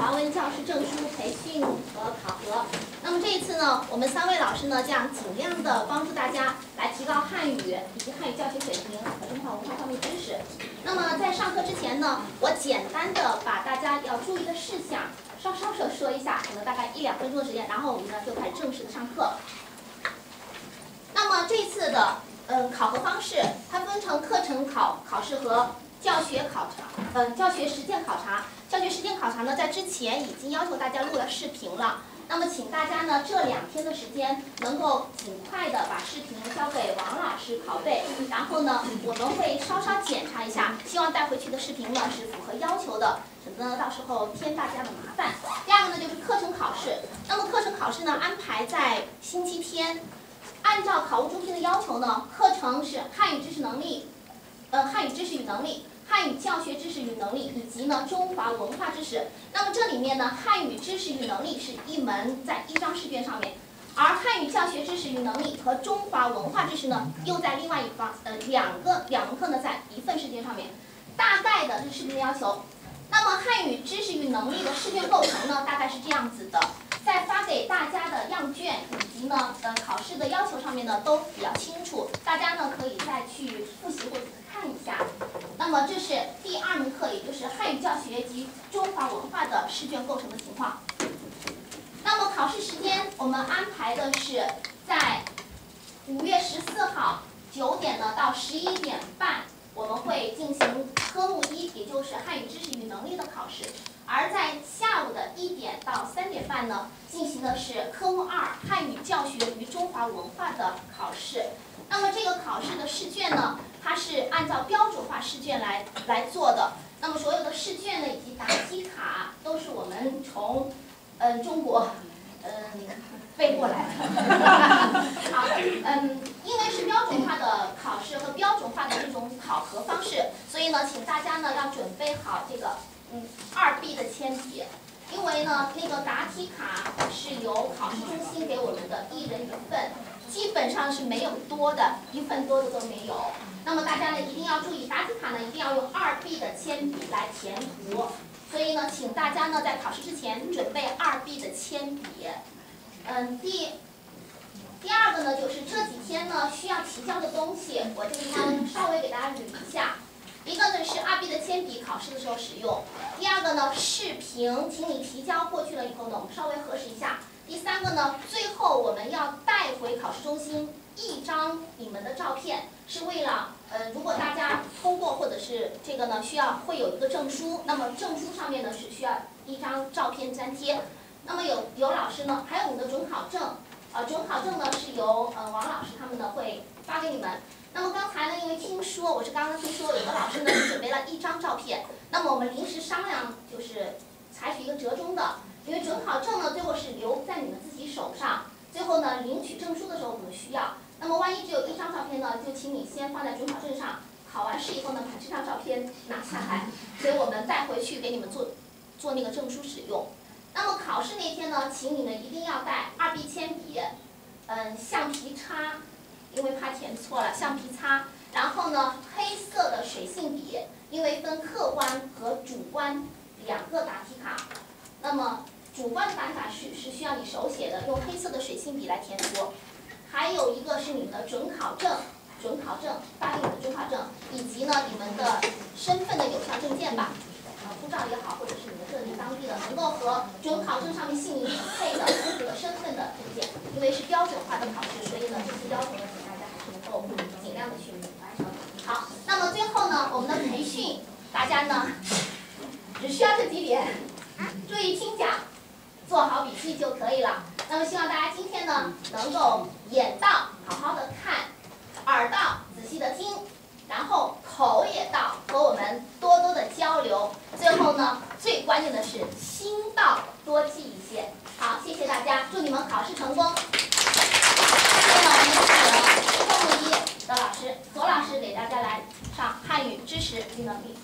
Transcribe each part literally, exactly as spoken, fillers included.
华文教师证书培训和考核。那么这一次呢，我们三位老师呢将尽量的帮助大家来提高汉语以及汉语教学水平和中华文化方面知识。那么在上课之前呢，我简单的把大家要注意的事项稍稍的说一下，可能大概一两分钟的时间，然后我们呢就开始正式的上课。那么这次的嗯考核方式，它分成课程考考试和教学考察，嗯教学实践考察。教学实践考察呢，在之前已经要求大家录了视频了。那么请大家呢这两天的时间，能够尽快的把视频交给王老师拷贝，然后呢我们会稍稍检查一下，希望带回去的视频呢是符合要求的，省得呢到时候添大家的麻烦。第二个呢就是课程考试，那么课程考试呢安排在星期天。按照考务中心的要求呢，课程是汉语知识能力，呃，汉语知识与能力、汉语教学知识与能力以及呢中华文化知识。那么这里面呢，汉语知识与能力是一门在一张试卷上面，而汉语教学知识与能力和中华文化知识呢，又在另外一方，呃，两个两门课呢在一份试卷上面。大概的这是视频的要求。那么汉语知识与能力的试卷构成呢，大概是这样子的。在发给大家的样卷以及呢呃考试的要求上面呢都比较清楚，大家呢可以再去复习或者看一下。那么这是第二门课，也就是汉语教学及中华文化的试卷构成的情况。那么考试时间我们安排的是在五月十四号九点呢到十一点半，我们会进行科目一，也就是汉语知识与能力的考试。而在下午的一点到三点半呢，进行的是科目二汉语教学与中华文化的考试。那么这个考试的试卷呢，它是按照标准化试卷来来做的。那么所有的试卷呢以及答题卡都是我们从嗯中国嗯背过来的。好，嗯，因为是标准化的考试和标准化的这种考核方式，所以呢，请大家呢要准备好这个。嗯，二 B 的铅笔，因为呢，那个答题卡是由考试中心给我们的，一人一份，基本上是没有多的，一份多的都没有。那么大家呢一定要注意，答题卡呢一定要用二 B 的铅笔来填涂，所以呢，请大家呢在考试之前准备二 B 的铅笔。嗯，第第二个呢就是这几天呢需要提交的东西，我这个地方稍微给大家捋一下。一个呢是二 B 的铅笔，考试的时候使用；第二个呢视频，请你提交过去了以后呢，我们稍微核实一下；第三个呢，最后我们要带回考试中心一张你们的照片，是为了呃，如果大家通过或者是这个呢需要会有一个证书，那么证书上面呢是需要一张照片粘贴。那么有有老师呢，还有你的准考证，呃，准考证呢是由呃王老师他们呢会发给你们。那么刚才呢，因为听说我是刚刚听说有的老师呢准备了一张照片，那么我们临时商量就是采取一个折中的，因为准考证呢最后是留在你们自己手上，最后呢领取证书的时候我们需要。那么万一只有一张照片呢，就请你先放在准考证上，考完试以后呢把这张照片拿下来，所以我们带回去给你们做做那个证书使用。那么考试那天呢，请你们一定要带二 B 铅笔，嗯，橡皮擦。因为怕填错了，橡皮擦，然后呢，黑色的水性笔，因为分客观和主观两个答题卡，那么主观的答题卡是是需要你手写的，用黑色的水性笔来填涂，还有一个是你们的准考证，准考证发给你的准考证，以及呢你们的身份的有效证件吧，呃，护照也好，或者是你们这里当地的能够和准考证上面姓名匹配的符合身份的证件，因为是标准化的考试，所以呢这些要求呢。能够尽量的去完成。好，那么最后呢，我们的培训，大家呢只需要这几点，注意听讲，做好笔记就可以了。那么希望大家今天呢能够眼到好好的看，耳到仔细的听，然后口也到，和我们多多的交流。最后呢，最关键的是心到，多记一些。好，谢谢大家，祝你们考试成功。现在我们请科目一的老师左老师给大家来上汉语知识与能力。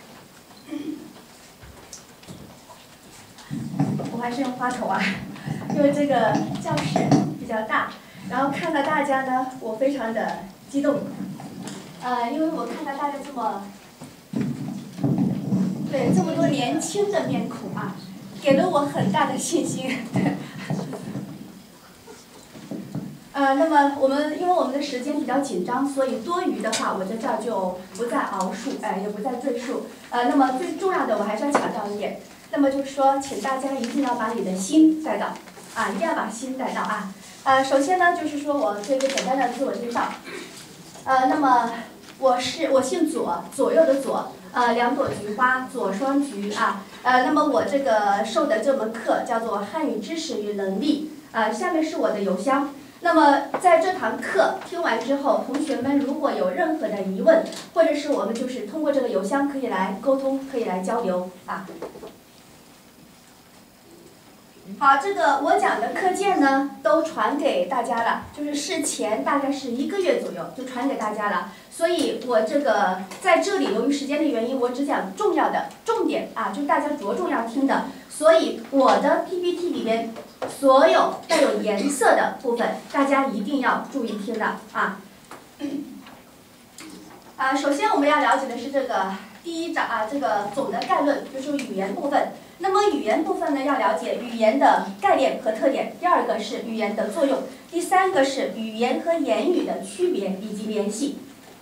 我还是用话筒啊。 因为这个教室比较大，然后看到大家呢，我非常的激动，呃，因为我看到大家这么，对这么多年轻的面孔啊，给了我很大的信心。对。呃，那么我们因为我们的时间比较紧张，所以多余的话我在这儿就不再熬述，哎、呃，也不再赘述。呃，那么最重要的我还是要强调一点，那么就是说，请大家一定要把你的心带到，啊，一定要把心带到啊。呃，首先呢，就是说我做一个简单的自我介绍。呃，那么我是我姓左，左右的左，呃，两朵菊花，左双菊啊。呃，那么我这个授的这门课叫做汉语知识与能力，呃，下面是我的邮箱。那么在这堂课听完之后，同学们如果有任何的疑问，或者是我们就是通过这个邮箱可以来沟通，可以来交流啊。好，这个我讲的课件呢都传给大家了，就是事前大概是一个月左右就传给大家了，所以我这个在这里由于时间的原因，我只讲重要的重点啊，就大家着重要听的，所以我的 P P T 里边所有带有颜色的部分，大家一定要注意听的啊。啊，首先我们要了解的是这个第一章啊，这个总的概论就是语言部分。那么语言部分呢，要了解语言的概念和特点；第二个是语言的作用；第三个是语言和言语的区别以及联系。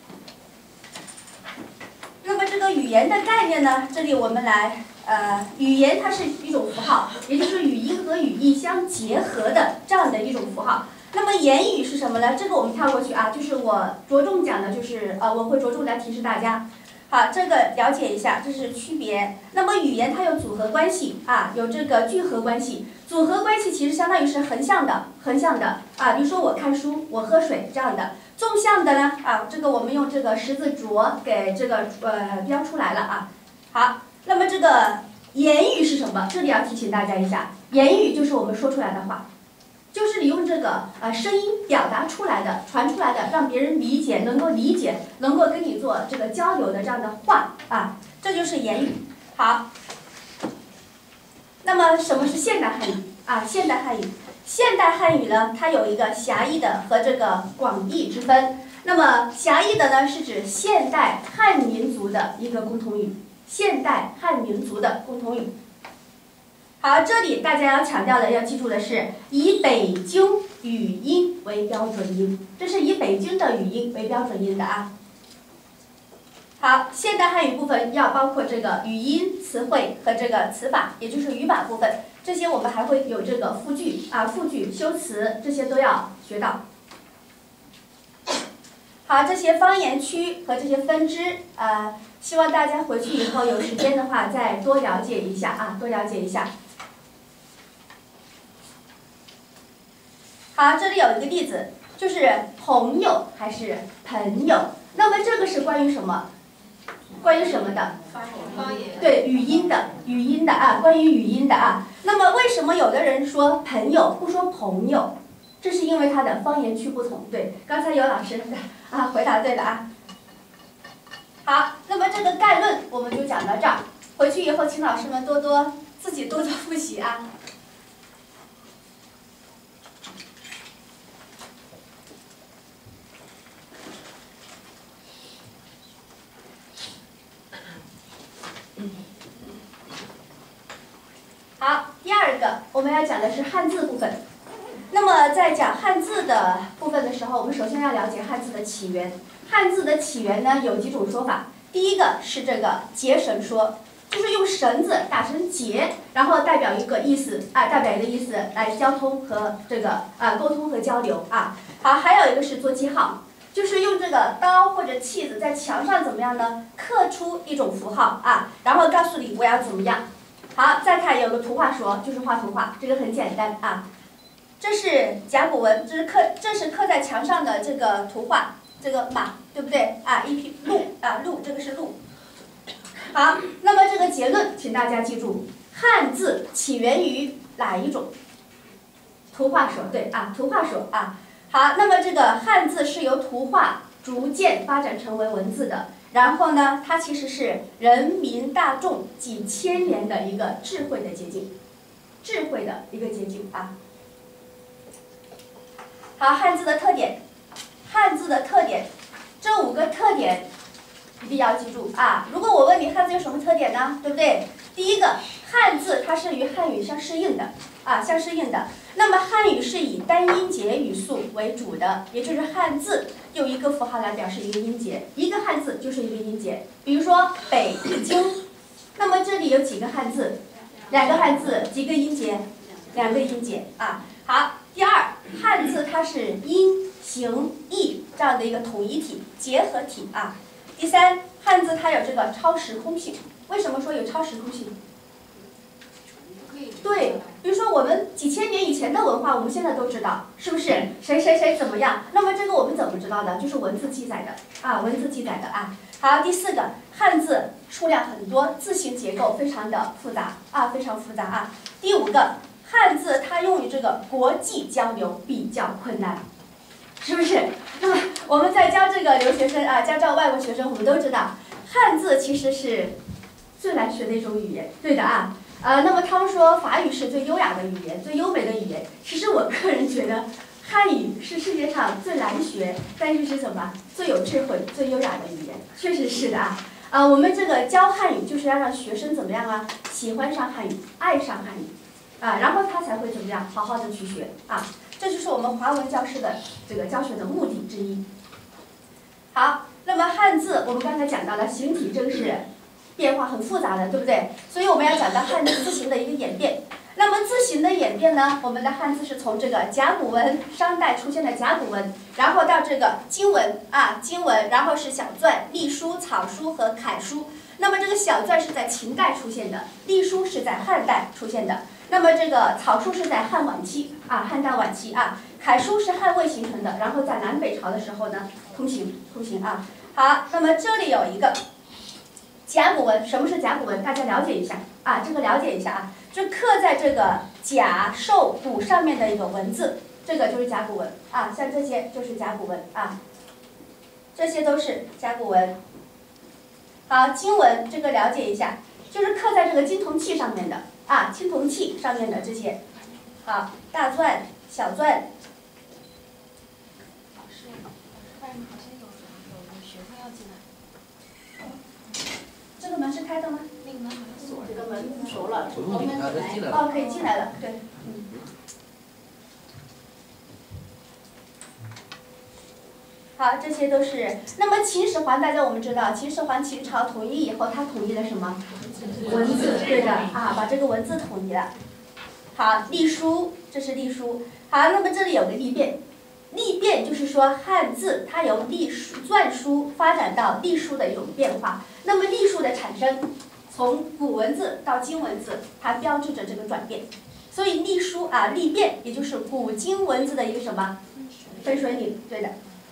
那么这个语言的概念呢，这里我们来呃，语言它是一种符号，也就是语音和语义相结合的这样的一种符号。那么言语是什么呢？这个我们跳过去啊，就是我着重讲的，就是呃，我会着重来提示大家。好，这个了解一下，这是区别。那么语言它有组合关系啊，有这个聚合关系。组合关系其实相当于是横向的，横向的啊，比如说我看书，我喝水这样的。纵向的呢啊，这个我们用这个十字镯给这个呃标出来了啊。好，那么这个言语是什么？这里要提醒大家一下，言语就是我们说出来的话。就是你用这个呃声音表达出来的、传出来的，让别人理解、能够理解、能够跟你做这个交流的这样的话啊，这就是言语。好，那么什么是现代汉语啊？现代汉语，现代汉语呢，它有一个狭义的和这个广义之分。那么狭义的呢，是指现代汉民族的一个共同语，现代汉民族的共同语。好，这里大家要强调的、要记住的是，以北京语音为标准音，这是以北京的语音为标准音的啊。好，现代汉语部分要包括这个语音、词汇和这个词法，也就是语法部分。这些我们还会有这个复句啊、复句、修辞，这些都要学到。好，这些方言区和这些分支，呃，希望大家回去以后有时间的话再多了解一下啊，多了解一下。好，这里有一个例子，就是朋友还是朋友。那么这个是关于什么？关于什么的？ 方言。 对，语音的，语音的啊，关于语音的啊。那么为什么有的人说朋友不说朋友？这是因为他的方言区不同。对，刚才有老师啊回答对了啊。好，那么这个概论我们就讲到这儿，回去以后请老师们多多自己多多复习啊。好，第二个我们要讲的是汉字部分。那么在讲汉字的部分的时候，我们首先要了解汉字的起源。汉字的起源呢有几种说法，第一个是这个结绳说，就是用绳子打成结，然后代表一个意思啊，代表一个意思来交通和这个啊沟通和交流啊。好，还有一个是做记号，就是用这个刀或者器子在墙上怎么样呢？刻出一种符号啊，然后告诉你我要怎么样。好，再看有个图画说，就是画图画，这个很简单啊。这是甲骨文，这是刻，这是刻在墙上的这个图画，这个马，对不对啊？一匹鹿啊，鹿，这个是鹿。好，那么这个结论，请大家记住，汉字起源于哪一种？图画说，对啊，图画说啊。好，那么这个汉字是由图画逐渐发展成为文字的。然后呢，它其实是人民大众几千年的一个智慧的结晶，智慧的一个结晶啊。 好，汉字的特点，汉字的特点，这五个特点一定要记住啊！如果我问你汉字有什么特点呢？对不对？第一个，汉字它是与汉语相适应的啊，相适应的。那么汉语是以单音节语速为主的，也就是汉字用一个符号来表示一个音节，一个汉字就是一个音节。比如说北京，那么这里有几个汉字？两个汉字，几个音节？两个音节啊。好，第二，汉字它是音、形、义这样的一个统一体、结合体啊。第三，汉字它有这个超时空性。为什么说有超时空性？对，比如说我们几千年以前的文化，我们现在都知道，是不是？谁谁谁怎么样？那么这个我们怎么知道的？就是文字记载的啊，文字记载的啊。好，第四个，汉字数量很多，字形结构非常的复杂啊，非常复杂啊。第五个，汉字它用于这个国际交流比较困难，是不是？那么我们在教这个留学生啊，教这外国学生，我们都知道，汉字其实是最难学的一种语言，对的啊。呃，那么他们说法语是最优雅的语言，最优美的语言。其实我个人觉得，汉语是世界上最难学，但是是什么？最有智慧、最优雅的语言，确实是的啊。呃，我们这个教汉语就是要让学生怎么样啊？喜欢上汉语，爱上汉语，啊，然后他才会怎么样？好好的去学啊。这就是我们华文教师的这个教学的目的之一。好，那么汉字我们刚才讲到了形体正是变化很复杂的，对不对？所以我们要讲到汉字字形的一个演变。那么字形的演变呢，我们的汉字是从这个甲骨文，商代出现的甲骨文，然后到这个金文啊，金文，然后是小篆、隶书、草书和楷书。那么这个小篆是在秦代出现的，隶书是在汉代出现的。那么这个草书是在汉晚期啊，汉代晚期啊，楷书是汉魏形成的，然后在南北朝的时候呢，通行通行啊。好，那么这里有一个甲骨文，什么是甲骨文？大家了解一下啊，这个了解一下啊，就刻在这个甲、兽、骨上面的一个文字，这个就是甲骨文啊，像这些就是甲骨文啊，这些都是甲骨文。好，金文这个了解一下，就是刻在这个金铜器上面的啊，青铜器上面的这些。好，大篆、小篆。 老师，外面好像有有有学生要进来。 这个门是开的吗？ 那个门好像锁着。 这个门熟了， 不用理他，他进来了。 哦，可以进来了，对，嗯。好，这些都是。那么秦始皇，大家我们知道，秦始皇秦朝统一以后，他统一了什么？文字，对的啊，把这个文字统一了。好，隶书，这是隶书。好，那么这里有个隶变，隶变就是说汉字它由隶书、篆书发展到隶书的一种变化。那么隶书的产生，从古文字到今文字，它标志着这个转变。所以隶书啊，隶变也就是古今文字的一个什么分水岭，对的。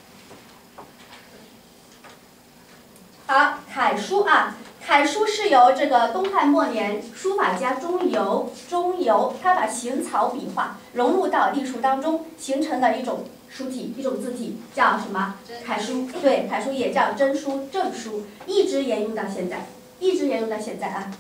好，楷书啊，楷书是由这个东汉末年书法家钟繇，钟繇他把行草笔画融入到隶书当中，形成了一种书体，一种字体，叫什么？楷书。对，楷书也叫真书、正书，一直沿用到现在，一直沿用到现在啊。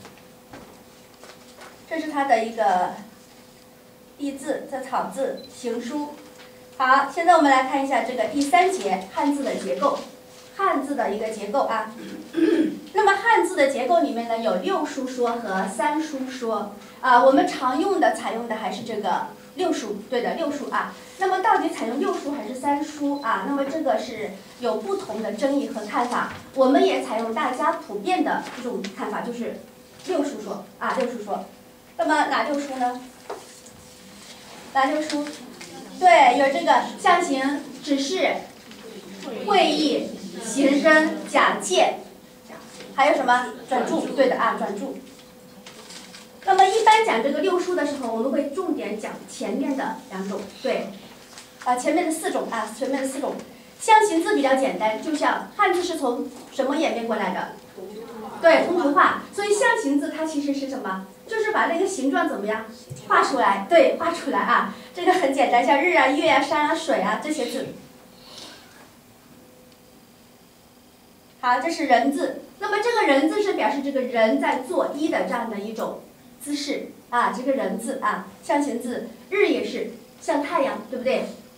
这是它的一个隶字、这草字、行书。好，现在我们来看一下这个第三节汉字的结构。汉字的一个结构啊，那么汉字的结构里面呢有六书说和三书说啊，我们常用的采用的还是这个六书，对的六书啊。那么到底采用六书还是三书啊？那么这个是有不同的争议和看法。我们也采用大家普遍的这种看法，就是六书说啊，六书说。那么哪六书呢？哪六书？对，有这个象形、指示、会意、形声、讲见，还有什么转注？对的啊，转注。那么一般讲这个六书的时候，我们会重点讲前面的两种，对，啊前面的四种啊，前面的四种。象形字比较简单，就像汉字是从什么演变过来的？对，通俗化。所以象形字它其实是什么？就是把那个形状怎么样画出来？对，画出来啊，这个很简单，像日啊、月啊、山啊、水啊这些字。好，这是人字。那么这个人字是表示这个人在作揖的这样的一种姿势啊，这个人字啊，象形字。日也是像太阳，对不对？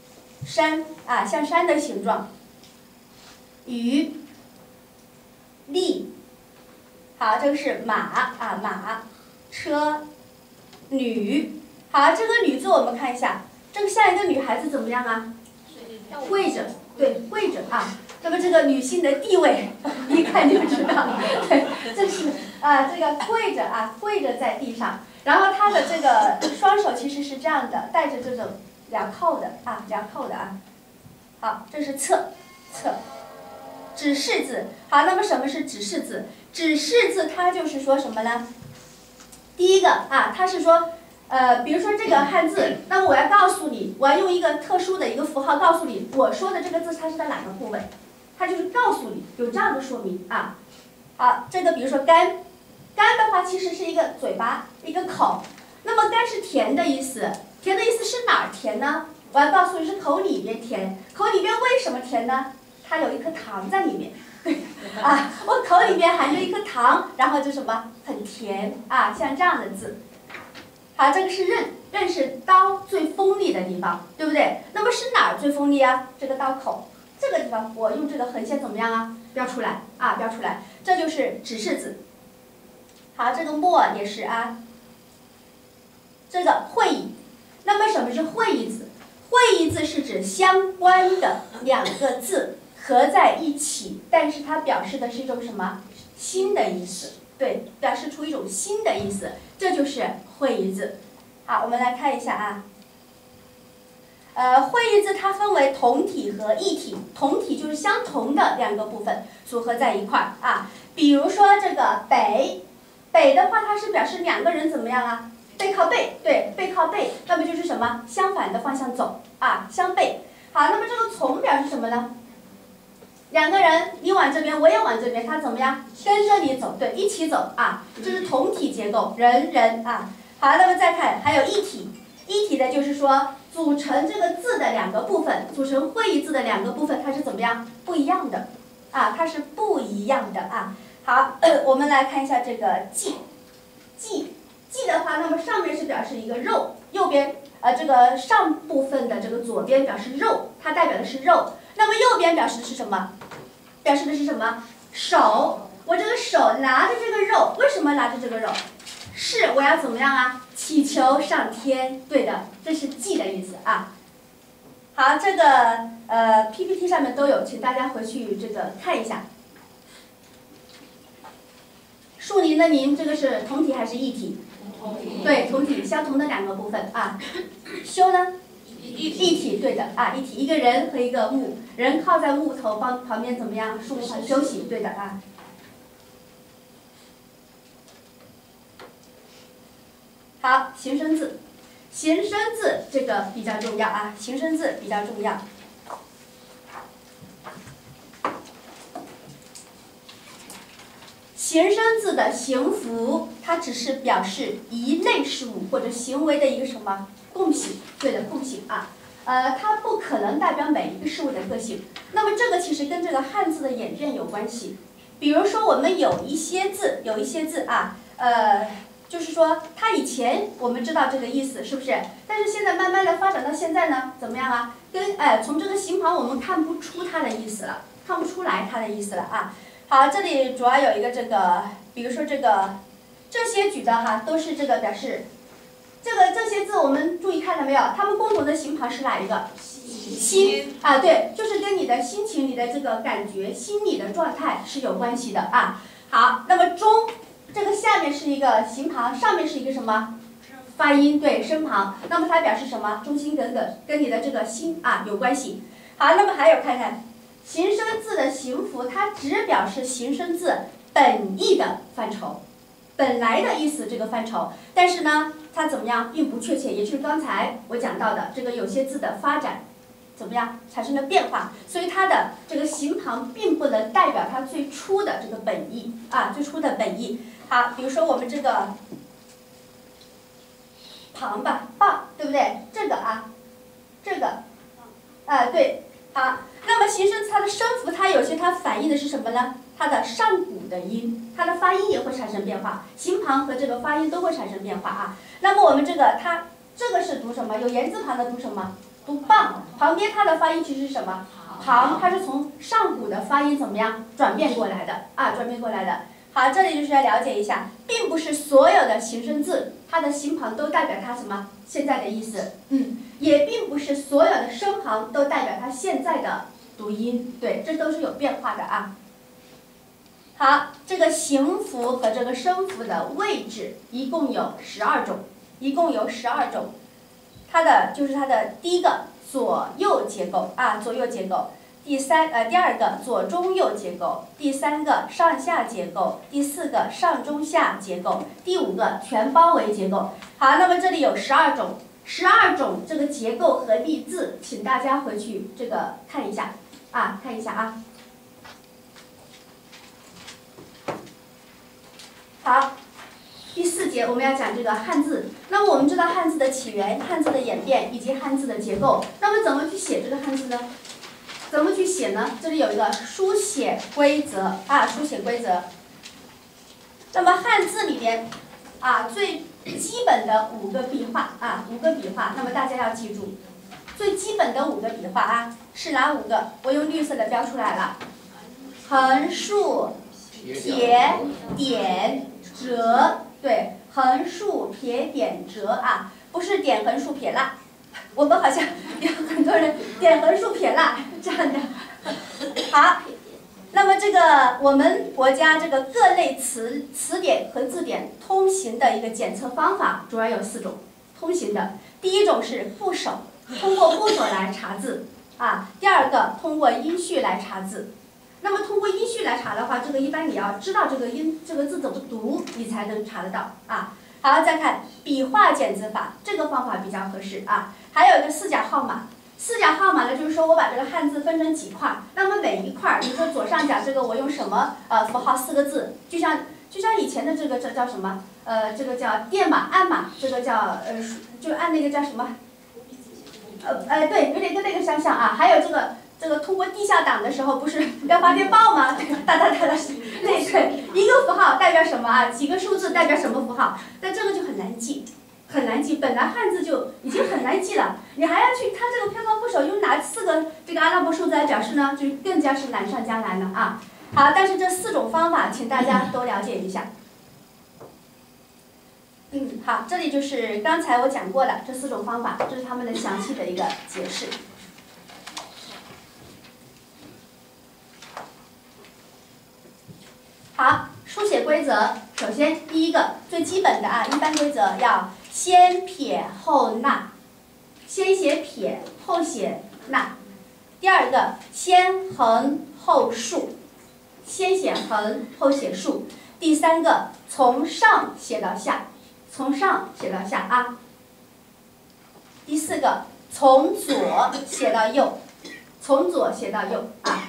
山啊，像山的形状。鱼，力，好，这个是马啊，马，车，女，好，这个女字我们看一下，这个像一个女孩子怎么样啊？跪着，对，跪着啊。那么这个女性的地位，一看就知道，对，这是啊，这个跪着啊，跪着在地上，然后她的这个双手其实是这样的，带着这种镣铐的啊，镣铐的啊。好，这是侧，侧，指示字。好，那么什么是指示字？指示字它就是说什么呢？第一个啊，它是说。呃，比如说这个汉字，那么我要告诉你，我要用一个特殊的一个符号告诉你，我说的这个字它是在哪个部位，它就是告诉你有这样的说明啊。好，这个比如说甘，甘的话其实是一个嘴巴一个口，那么甘是甜的意思，甜的意思是哪儿甜呢？我要告诉你是口里边甜，口里边为什么甜呢？它有一颗糖在里面，对啊，我口里边含着一颗糖，然后就什么很甜啊，像这样的字。好，这个是刃，刃是刀最锋利的地方，对不对？那么是哪儿最锋利啊？这个刀口，这个地方我用这个横线怎么样啊？标出来啊，标出来，这就是指示字。好，这个墨也是啊。这个会意，那么什么是会意字？会意字是指相关的两个字合在一起，但是它表示的是一种什么？新的意思。对，表示出一种新的意思，这就是会意字。好，我们来看一下啊。呃，会意字它分为同体和异体，同体就是相同的两个部分组合在一块儿啊。比如说这个北，北的话它是表示两个人怎么样啊？背靠背，对，背靠背，那么就是什么？相反的方向走啊，相背。好，那么这个从表示什么呢？两个人，你往这边，我也往这边，他怎么样？跟着你走，对，一起走啊，这是同体结构，人人啊。好，那么再看，还有异体，异体的就是说，组成这个字的两个部分，组成会意字的两个部分，它是怎么样？不一样的啊，它是不一样的啊。好，呃、我们来看一下这个记，记，记的话，那么上面是表示一个肉，右边呃这个上部分的这个左边表示肉，它代表的是肉。那么右边表示的是什么？表示的是什么？手，我这个手拿着这个肉，为什么拿着这个肉？是我要怎么样啊？祈求上天，对的，这是祭的意思啊。好，这个呃 P P T 上面都有，请大家回去这个看一下。树林的林，这个是同体还是异体？ 同体。 对，同体，相同的两个部分啊。修呢？一体，对的啊，一体，一个人和一个木，人靠在木头旁旁边怎么样？树上休息，对的啊。好，形声字，形声字这个比较重要啊，形声字比较重要。形声字的形符，它只是表示一类事物或者行为的一个什么共性，对的，共性啊，呃，它不可能代表每一个事物的个性。那么这个其实跟这个汉字的演变有关系。比如说我们有一些字，有一些字啊，呃，就是说它以前我们知道这个意思，是不是？但是现在慢慢的发展到现在呢，怎么样啊？跟哎，从这个形旁我们看不出它的意思了，看不出来它的意思了啊。好，这里主要有一个这个，比如说这个，这些举的哈都是这个表示，这个这些字我们注意看到没有？它们共同的形旁是哪一个？心啊，对，就是跟你的心情、你的这个感觉、心理的状态是有关系的啊。好，那么中这个下面是一个形旁，上面是一个什么？发音，对，声旁。那么它表示什么？忠心耿耿，跟你的这个心啊有关系。好，那么还有看看。形声字的形符，它只表示形声字本意的范畴，本来的意思这个范畴，但是呢，它怎么样，并不确切，也就是刚才我讲到的这个有些字的发展，怎么样产生了变化，所以它的这个形旁并不能代表它最初的这个本意啊，最初的本意。好，比如说我们这个旁吧，棒，对不对？这个啊，这个，啊，对，好。那么形声字它的声符，它有些它反映的是什么呢？它的上古的音，它的发音也会产生变化，形旁和这个发音都会产生变化啊。那么我们这个它这个是读什么？有言字旁的读什么？读棒。旁边它的发音其实是什么？旁，它是从上古的发音怎么样转变过来的啊？转变过来的。好，这里就是要了解一下，并不是所有的形声字，它的形旁都代表它什么现在的意思，嗯，也并不是所有的声旁都代表它现在的读音，对，这都是有变化的啊。好，这个形符和这个声符的位置一共有十二种，一共有十二种，它的就是它的第一个左右结构啊，左右结构。第三呃，第二个左中右结构，第三个上下结构，第四个上中下结构，第五个全包围结构。好，那么这里有十二种，十二种这个结构和例字，请大家回去这个看一下啊，看一下啊。好，第四节我们要讲这个汉字。那么我们知道汉字的起源、汉字的演变以及汉字的结构。那么怎么去写这个汉字呢？怎么去写呢？这里有一个书写规则啊，书写规则。那么汉字里边啊，最基本的五个笔画啊，五个笔画，那么大家要记住，最基本的五个笔画啊是哪五个？我用绿色的标出来了：横、竖、撇、点、折。对，横、竖、撇、点、折啊，不是点、横、竖、撇捺。我们好像有很多人点横竖撇捺这样的。好，那么这个我们国家这个各类词词典和字典通行的一个检测方法主要有四种，通行的。第一种是部首，通过部首来查字啊。第二个通过音序来查字。那么通过音序来查的话，这个一般你要知道这个音这个字怎么读，你才能查得到啊。好，再看笔画检字法，这个方法比较合适啊。还有一个四角号码，四角号码呢，就是说我把这个汉字分成几块，那么每一块，比如说左上角这个我用什么呃符号四个字，就像就像以前的这个这叫什么呃这个叫电码按码，这个叫呃就按那个叫什么呃哎对，有点跟那个相像啊。还有这个这个通过地下党的时候不是要发电报吗？哒哒哒哒，对对，一个符号代表什么啊？几个数字代表什么符号？但这个就很难记。很难记，本来汉字就已经很难记了，你还要去看这个偏旁部首用哪四个这个阿拉伯数字来表示呢？就更加是难上加难了啊！好，但是这四种方法，请大家都了解一下。嗯，好，这里就是刚才我讲过的这四种方法，这是它们的详细的一个解释。好，书写规则，首先第一个最基本的啊，一般规则要先撇后捺，先写撇后写捺。第二个先横后竖，先写横后写竖。第三个从上写到下，从上写到下啊。第四个从左写到右，从左写到右啊。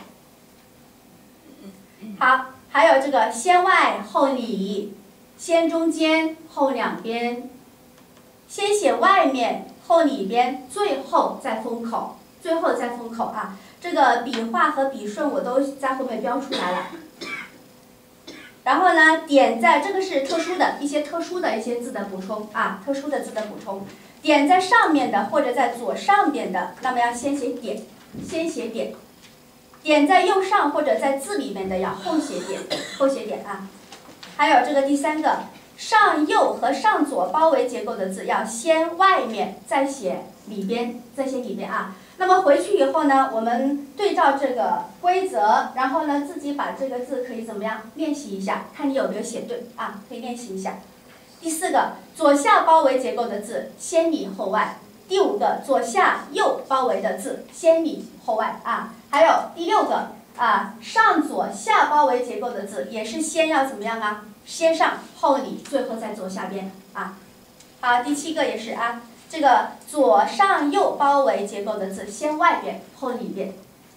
好，还有这个先外后里，先中间后两边。先写外面，后里边，最后再封口，最后再封口啊。这个笔画和笔顺我都在后面标出来了。然后呢，点在这个是特殊的一些特殊的一些字的补充啊，特殊的字的补充。点在上面的或者在左上边的，那么要先写点，先写点。点在右上或者在字里面的要后写点，后写点啊。还有这个第三个。上右和上左包围结构的字要先外面再写里边，再写里边啊。那么回去以后呢，我们对照这个规则，然后呢自己把这个字可以怎么样练习一下，看你有没有写对啊，可以练习一下。第四个，左下包围结构的字先里后外。第五个，左下右包围的字先里后外啊。还有第六个啊，上左下包围结构的字也是先要怎么样啊？先上后里，最后再左下边啊。好，第七个也是啊，这个左上右包围结构的字先外边后里边。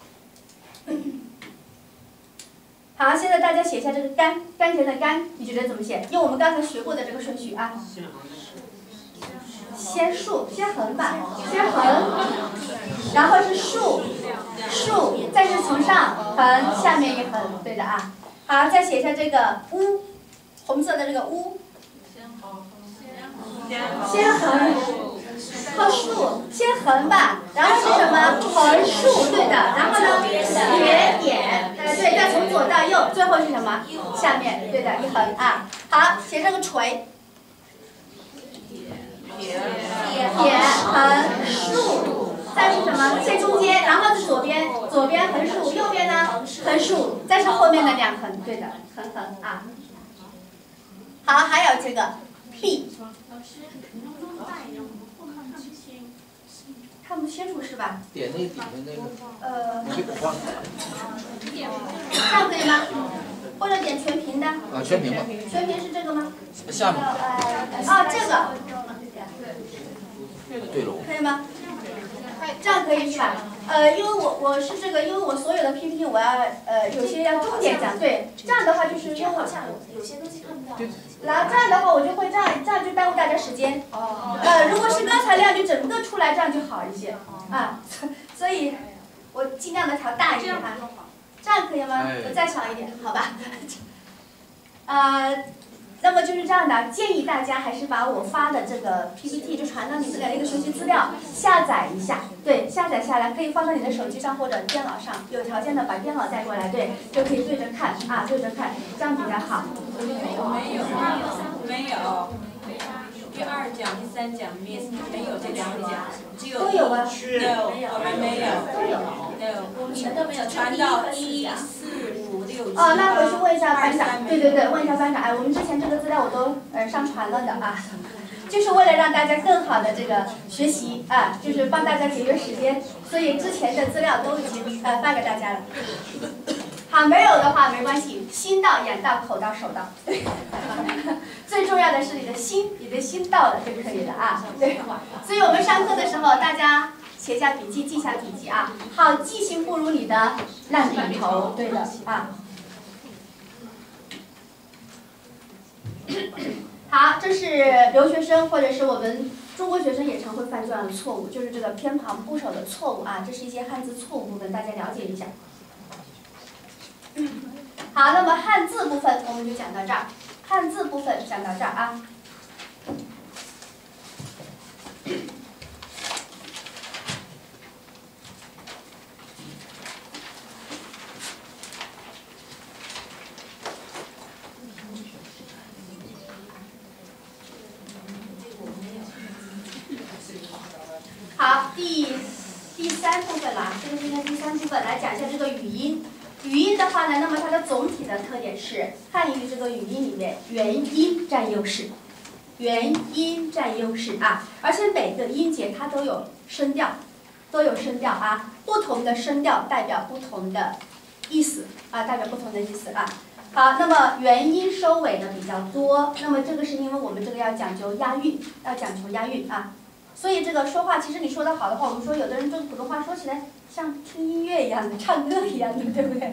好，现在大家写一下这个甘，甘甜的甘，你觉得怎么写？用我们刚才学过的这个顺序啊。先竖，先横吧，先横，然后是竖，竖，再是从上横，下面一横，对的啊。好，再写一下这个乌。红色的这个乌，先横， 横竖先横吧，然后是什么？横竖，对的。然后呢，点点，呃，对，再从左到右，最后是什么？下面，对的，一横啊。好，写这个锤。点横竖，再是什么？在中间，然后是左边，左边横竖，右边呢横竖，再是后面的两横，对的，横横啊。好，还有这个 P。看不清楚是吧？ 点那个底下那个。 呃。 我给我忘了。 这样可以吗？或者点全屏的。 啊，全屏吧。 全屏是这个吗？ 下面。 呃，哦，这个。 对喽。 可以吗？这样可以是吧？呃，因为我我是这个，因为我所有的 P P T 我要呃有些要重点讲，对，这样的话就是因为好像有有些东西看不到。 然后这样的话我就会这样，这样就耽误大家时间。哦。呃，如果是刚才那样，就整个出来，这样就好一些。啊，所以我尽量的调大一点啊。这样可以吗？我再小一点，好吧？呃。那么就是这样的，建议大家还是把我发的这个 P P T 就传到你们的那个学习资料下载一下，对，下载下来可以放到你的手机上或者电脑上，有条件的把电脑带过来，对，就可以对着看啊，对着看，这样比较好。 没有，没有。第二讲、第三讲 Miss 没有这两讲，只有都有啊。 No， 我们没有。 都有。 No， 你们都没有传到一四五六七。 哦，那回去问一下班长，对对对，问一下班长，哎，我们之前这个资料我都呃上传了的啊，就是为了让大家更好的这个学习啊，就是帮大家节约时间，所以之前的资料都已经呃发给大家了。好，没有的话没关系，心到、眼到、口到、手到，对。最重要的是你的心，你的心到了就可以了啊，对。所以我们上课的时候，大家写下笔记，记下笔记啊。好记性不如你的烂笔头，对的啊。好，这是留学生或者是我们中国学生也常会犯这样的错误，就是这个偏旁部首的错误啊，这是一些汉字错误部分，大家了解一下。好，那么汉字部分我们就讲到这儿，汉字部分讲到这儿啊。好，第第三部分了，这个是应该第三部分，来讲一下这个语音。语音的话呢，那么它的总体的特点是汉语这个语音里面元音占优势，元音占优势啊，而且每个音节它都有声调，都有声调啊，不同的声调代表不同的意思啊，代表不同的意思啊。好，那么元音收尾的比较多，那么这个是因为我们这个要讲究押韵，要讲求押韵啊。所以这个说话，其实你说得好的话，我们说有的人这个普通话说起来像听音乐一样的，唱歌一样的，对不对？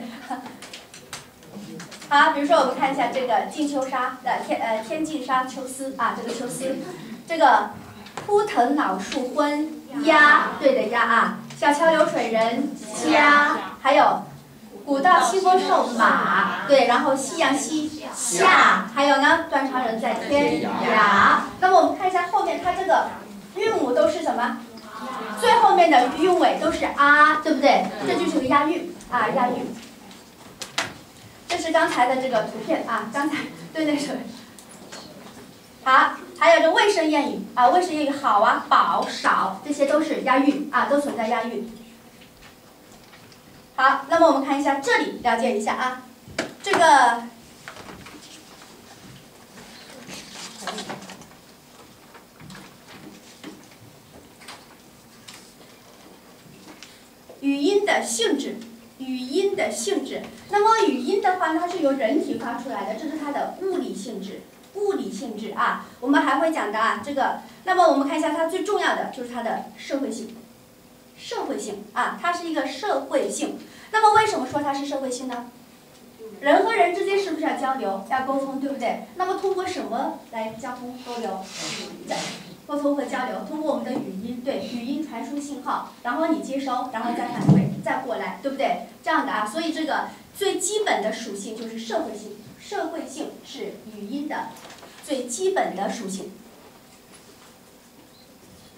好，比如说我们看一下这个静秋沙的天呃天净沙秋思啊，这个秋思，这个枯藤老树昏鸦，对的鸦啊，小桥流水人家，还有古道西风瘦马，对，然后夕阳西下，还有呢断肠人在天涯。那么我们看一下后面它这个韵母都是什么？最后面的韵尾都是啊，对不对？这就是个押韵啊，押韵。这是刚才的这个图片啊，刚才对那首。好，还有这卫生谚语啊，卫生谚语好啊、饱、少，这些都是押韵啊，都存在押韵。好，那么我们看一下这里，了解一下啊，这个。语音的性质，语音的性质。那么语音的话呢，它是由人体发出来的，这是它的物理性质，物理性质啊。我们还会讲的啊，这个。那么我们看一下它最重要的就是它的社会性，社会性啊，它是一个社会性。那么为什么说它是社会性呢？人和人之间是不是要交流、要沟通，对不对？那么通过什么来交通沟流？沟通和交流，通过我们的语音，对，语音传输信号，然后你接收，然后再反馈，再过来，对不对？这样的啊，所以这个最基本的属性就是社会性，社会性是语音的最基本的属性。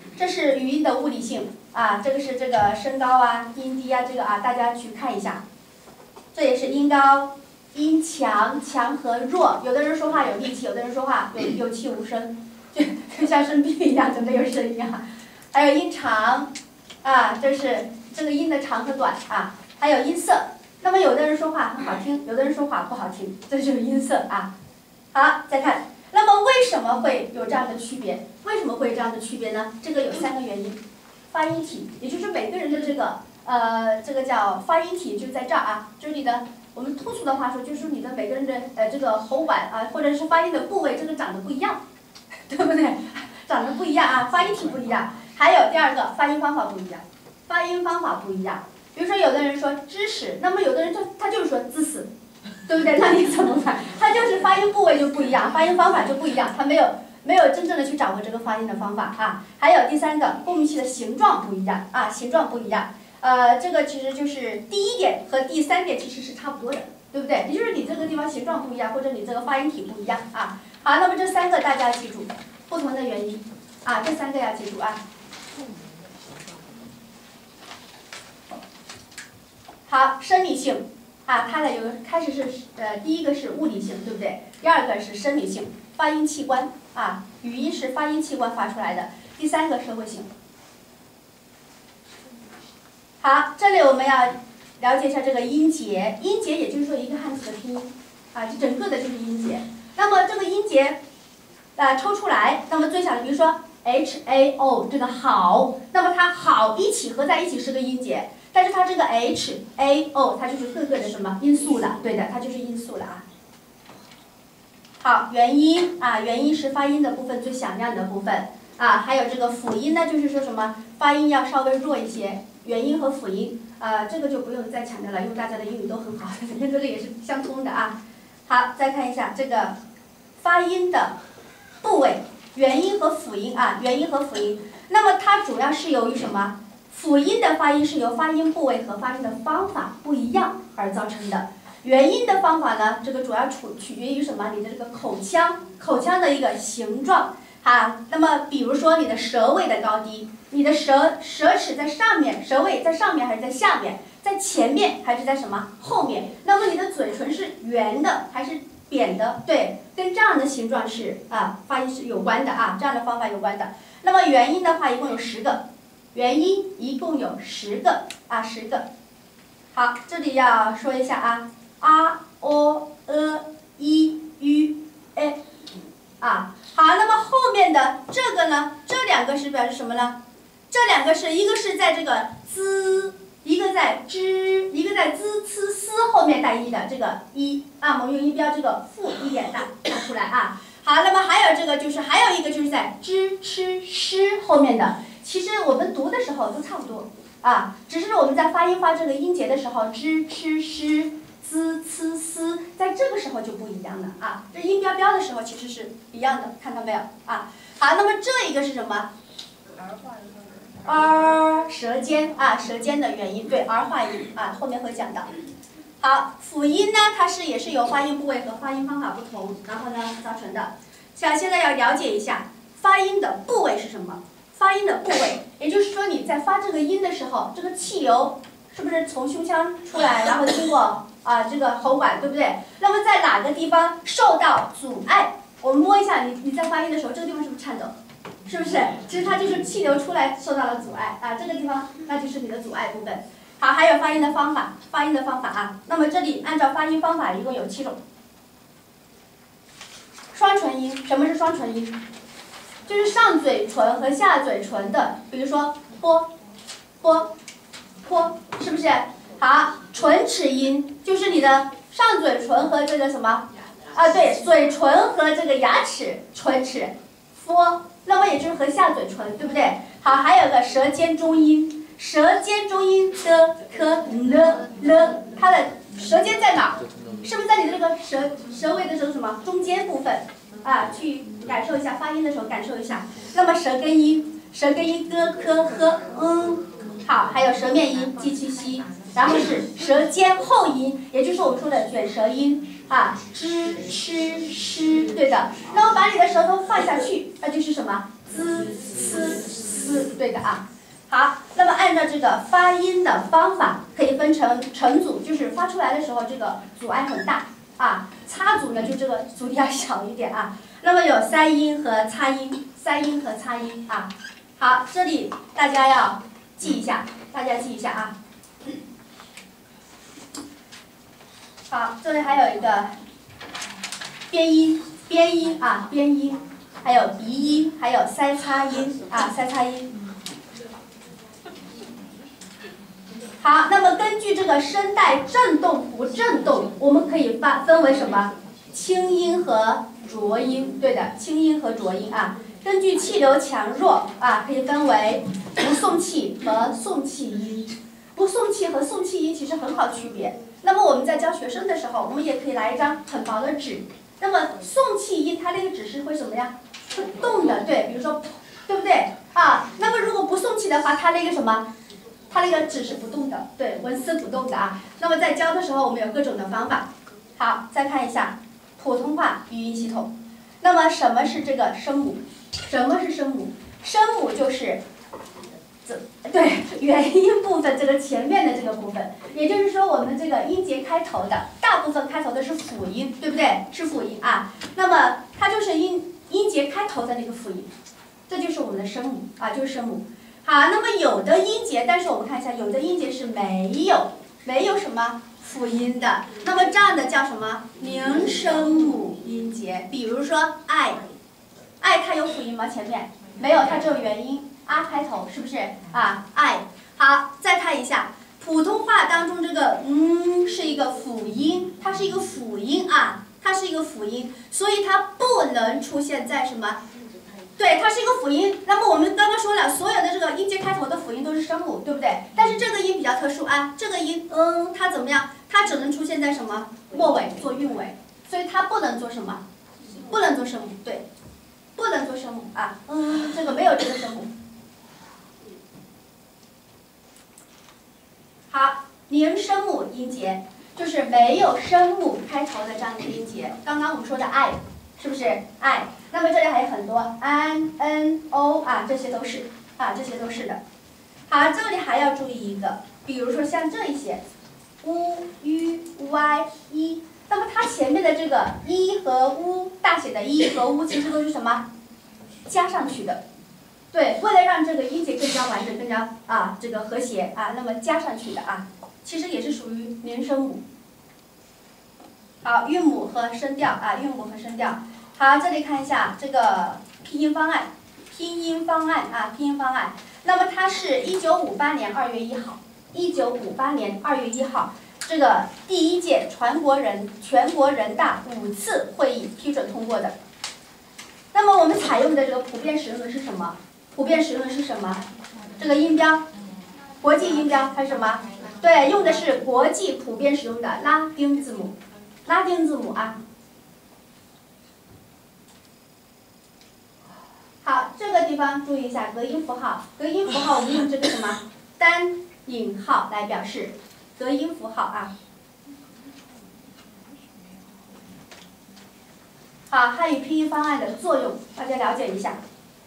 这是语音的物理性啊，这个是这个升高啊、音低啊，这个啊大家去看一下。这也是音高、音强、强和弱。有的人说话有力气，有的人说话有有气无声，就就像生病一样的没有声音啊。还有音长啊，这是这个音的长和短啊。还有音色。那么有的人说话很好听，有的人说话不好听，这就是音色啊。好，再看，那么为什么会有这样的区别？为什么会有这样的区别呢？这个有三个原因。发音体，也就是每个人的这个呃，这个叫发音体，就在这儿啊，就是你的，我们通俗的话说，就是你的每个人的呃这个喉管啊，或者是发音的部位，这个长得不一样，对不对？长得不一样啊，发音体不一样。还有第二个，发音方法不一样，发音方法不一样。比如说，有的人说知识，那么有的人他他就是说知识，对不对？那你怎么办？他就是发音部位就不一样，发音方法就不一样，他没有没有真正的去掌握这个发音的方法啊。还有第三个，共鸣器的形状不一样啊，形状不一样。呃，这个其实就是第一点和第三点其实是差不多的，对不对？也就是你这个地方形状不一样，或者你这个发音体不一样啊。好，那么这三个大家要记住，不同的原因啊，这三个要记住啊。好，生理性啊，它的有开始是呃第一个是物理性，对不对？第二个是生理性，发音器官啊，语音是发音器官发出来的。第三个社会性。好，这里我们要了解一下这个音节，音节也就是说一个汉字的拼音啊，这整个的就是音节。那么这个音节啊抽出来，那么最小的比如说 H A O 这个好，那么它好一起合在一起是个音节。但是它这个 H A O 它就是各个的什么音素了，对的，它就是音素了啊。好，元音啊，元音是发音的部分最响亮的部分啊，还有这个辅音呢，就是说什么发音要稍微弱一些，元音和辅音啊，这个就不用再强调了，因为大家的英语都很好，跟这个也是相通的啊。好，再看一下这个发音的部位，元音和辅音啊，元音和辅音，那么它主要是由于什么？辅音的发音是由发音部位和发音的方法不一样而造成的。元音的方法呢，这个主要取取决于什么？你的这个口腔，口腔的一个形状啊。那么比如说你的舌位的高低，你的舌舌齿在上面，舌位在上面还是在下面？在前面还是在什么后面？那么你的嘴唇是圆的还是扁的？对，跟这样的形状是啊发音是有关的啊，这样的方法有关的。那么元音的话一共有十个。元音一共有十个啊，十个。好，这里要说一下啊，a o e i u e 啊，好，那么后面的这个呢，这两个是表示什么呢？这两个是一个是在这个 z， 一个在 zh， 一个在 z c s 后面带 i 的这个一啊，我们用音标这个负一点打打出来啊。好，那么还有这个就是还有一个就是在 zh ch sh 后面的。其实我们读的时候都差不多啊，只是我们在发音发这个音节的时候 zh ch sh z c s 在这个时候就不一样了啊，这音标标的时候其实是一样的，看到没有啊？好，那么这一个是什么？儿舌尖啊，舌尖的元音，对，儿化音啊，后面会讲到。好，辅音呢，它是也是由发音部位和发音方法不同，然后呢造成的。像现在要了解一下发音的部位是什么？发音的部位，也就是说你在发这个音的时候，这个气流是不是从胸腔出来，然后经过啊这个喉管，对不对？那么在哪个地方受到阻碍？我们摸一下你你在发音的时候，这个地方是不是颤抖？是不是？其实它就是气流出来受到了阻碍啊，这个地方那就是你的阻碍部分。好，还有发音的方法，发音的方法啊。那么这里按照发音方法一共有七种。双唇音，什么是双唇音？就是上嘴唇和下嘴唇的，比如说啵、啵、啵，是不是？好，唇齿音就是你的上嘴唇和这个什么啊？对，嘴唇和这个牙齿，唇齿，f，那么也就是和下嘴唇，对不对？好，还有个舌尖中音，舌尖中音的、可、了、了，它的舌尖在哪？是不是在你的这个舌舌位的这个什么中间部分？啊，去感受一下发音的时候感受一下。那么舌根音，舌根音咯、科、呵、嗯，好，还有舌面音 g、q、x，然后是舌尖后音，也就是我们说的卷舌音啊 ，zh、ch、sh，对的。那么把你的舌头放下去，那就是什么 z、c、s。 丝，对的啊。好，那么按照这个发音的方法，可以分成成组，就是发出来的时候这个阻碍很大啊，擦阻呢就这个阻力要小一点啊。那么有塞音和擦音，塞音和擦音啊。好，这里大家要记一下，大家记一下啊。好，这里还有一个边音，边音啊，边音，还有鼻音，还有塞擦音啊，塞擦音。好，那么根据这个声带振动不振动，我们可以发分为什么？清音和浊音，对的，清音和浊音啊。根据气流强弱啊，可以分为不送气和送气音。不送气和送气音其实很好区别。那么我们在教学生的时候，我们也可以来一张很薄的纸。那么送气音它那个纸是会什么呀？会动的，对，比如说，对不对啊？那么如果不送气的话，它那个什么？它那个纸是不动的，对，纹丝不动的啊。那么在教的时候，我们有各种的方法。好，再看一下普通话语音系统。那么什么是这个声母？什么是声母？声母就是，这对元音部分这个前面的这个部分，也就是说我们这个音节开头的大部分开头的是辅音，对不对？是辅音啊。那么它就是音音节开头的那个辅音，这就是我们的声母啊，就是声母。好，那么有的音节，但是我们看一下，有的音节是没有没有什么辅音的，那么这样的叫什么？零声母音节。比如说爱，爱它有辅音吗？前面没有，它只有元音啊开头，是不是啊？爱。好，再看一下普通话当中这个嗯是一个辅音，它是一个辅音啊，它是一个辅音，所以它不能出现在什么？对，它是一个辅音。那么我们刚刚说了，所有的这个音节开头的辅音都是声母，对不对？但是这个音比较特殊啊，这个音，嗯，它怎么样？它只能出现在什么末尾做韵尾，所以它不能做什么？不能做声母，对，不能做声母啊，嗯，这个没有这个声母。好，零声母音节就是没有声母开头的这样的音节。刚刚我们说的爱，是不是爱？那么这里还有很多 an、n、o 啊，这些都是啊，这些都是的。好，这里还要注意一个，比如说像这一些 u、u、y、i， 那么它前面的这个 i 和 u， 大写的 i 和 u 其实都是什么？加上去的。对，为了让这个音节更加完整、更加啊这个和谐啊，那么加上去的啊，其实也是属于零声母。好，韵母和声调啊，韵母和声调。好，这里看一下这个拼音方案，拼音方案啊，拼音方案。那么它是一九五八年二月一号，一九五八年二月一号，这个第一届全国人全国人大五次会议批准通过的。那么我们采用的这个普遍使用的是什么？普遍使用的是什么？这个音标，国际音标还是什么？对，用的是国际普遍使用的拉丁字母，拉丁字母啊。好，这个地方注意一下隔音符号。隔音符号我们用这个什么单引号来表示隔音符号啊。好，汉语拼音方案的作用，大家了解一下。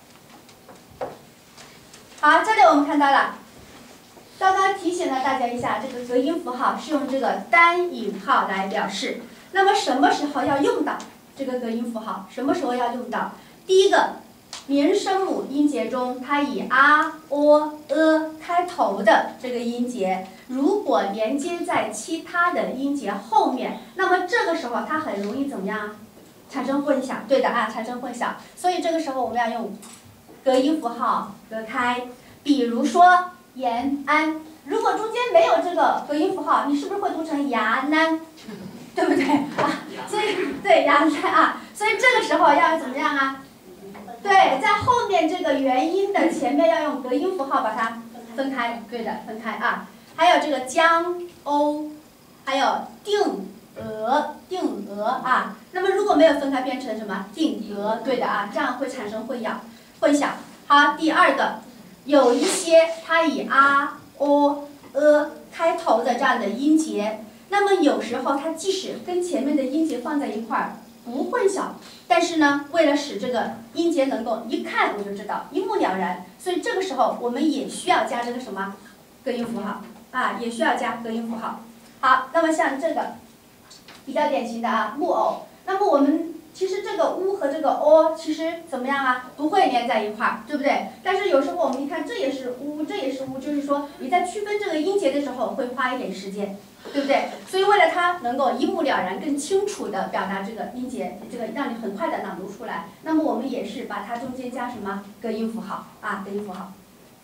好，这里我们看到了，刚刚提醒了大家一下，这个隔音符号是用这个单引号来表示。那么什么时候要用到这个隔音符号？什么时候要用到？第一个。零声母音节中，它以啊、喔、呃开头的这个音节，如果连接在其他的音节后面，那么这个时候它很容易怎么样？产生混淆。对的啊，产生混淆。所以这个时候我们要用隔音符号隔开。比如说延安，如果中间没有这个隔音符号，你是不是会读成牙南？对不对啊？所以对牙南啊，所以这个时候要怎么样啊？对，在后面这个元音的前面要用隔音符号把它分开，对的，分开啊。还有这个江、欧，还有定、俄、定俄啊。那么如果没有分开，变成什么定俄？对的啊，这样会产生混淆，混淆。好，第二个，有一些它以啊、喔、呃开头的这样的音节，那么有时候它即使跟前面的音节放在一块儿， 不混淆。但是呢，为了使这个音节能够一看我就知道，一目了然，所以这个时候我们也需要加这个什么隔音符号啊，也需要加隔音符号。好，那么像这个比较典型的啊木偶，那么我们其实这个乌和这个 o 其实怎么样啊？不会连在一块儿，对不对？但是有时候我们一看这也是乌，这也是乌，就是说你在区分这个音节的时候会花一点时间，对不对？所以为了它能够一目了然、更清楚的表达这个音节，这个让你很快的朗读出来，那么我们也是把它中间加什么隔音符号啊，隔音符号。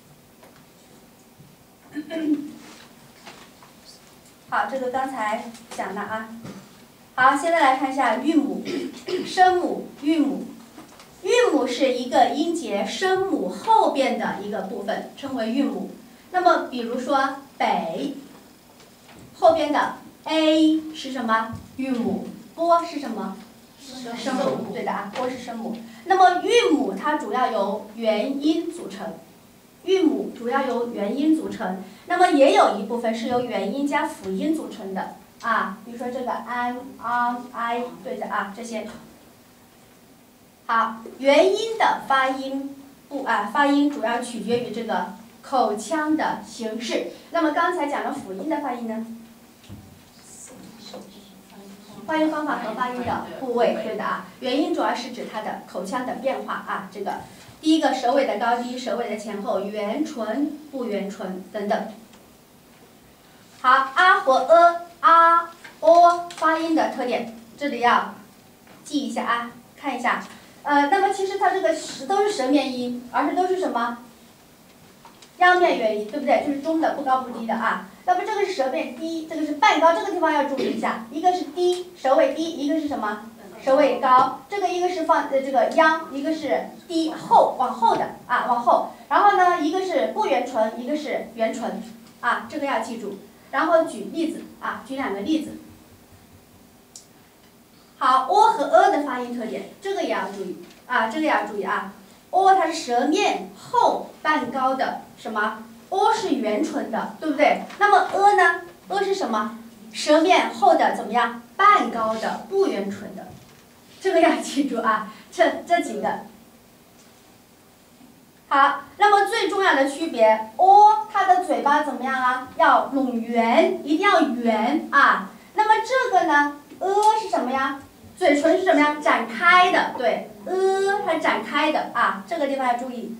好，这个刚才讲的啊。好，现在来看一下韵母、声母、韵母。韵母是一个音节声母后边的一个部分，称为韵母。那么，比如说北，后边的 a 是什么？韵母。波是什么？声母。对的啊，波是声母。那么韵母它主要由元音组成，韵母主要由元音组成。那么也有一部分是由元音加辅音组成的。啊，比如说这个 an、on、I， 对的啊，这些。好，元音的发音不啊，发音主要取决于这个口腔的形式。那么刚才讲了辅音的发音呢？发音方法和发音的部位，对的啊。元音主要是指它的口腔的变化啊，这个第一个舌尾的高低、舌尾的前后、圆唇、不圆唇等等。好，啊和呃。啊、o 发音的特点，这里要记一下啊，看一下。呃，那么其实它这个都是舌面音，而且都是什么？央面元音，对不对？就是中的，不高不低的啊。那么这个是舌面低，这个是半高，这个地方要注意一下，一个是低，舌位低，一个是什么？舌位高。这个一个是放呃这个央，一个是低后往后的啊，往后。然后呢，一个是不圆唇，一个是圆唇啊，这个要记住。然后举例子啊，举两个例子。好 ，o 和 a 的发音特点，这个也要注意啊，这个也要注意啊。o 它是舌面后半高的，什么 ？o 是圆唇的，对不对？那么 a 呢 ？a 是什么？舌面后的怎么样？半高的，不圆唇的，这个要记住啊，这这几个。好，那么最重要的区别 ，o 它的嘴巴怎么样啊？要拢圆，一定要圆啊。那么这个呢 ，a 是什么呀？嘴唇是什么呀？展开的，对 ，a 它展开的啊，这个地方要注意。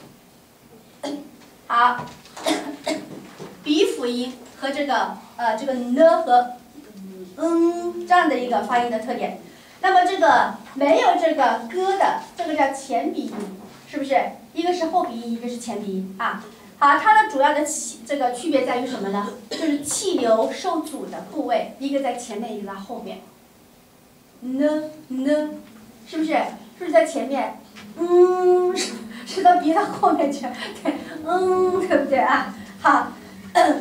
好，鼻辅音和这个呃这个 n 和嗯这样的一个发音的特点。那么这个没有这个 g 的，这个叫前鼻音，是不是？一个是后鼻音，一个是前鼻音啊。好，它的主要的气这个区别在于什么呢？就是气流受阻的部位，一个在前面，一个在后面。呢呢，是不是？是不是在前面？嗯，是是到鼻到后面去，对，嗯，对不对啊？好，嗯、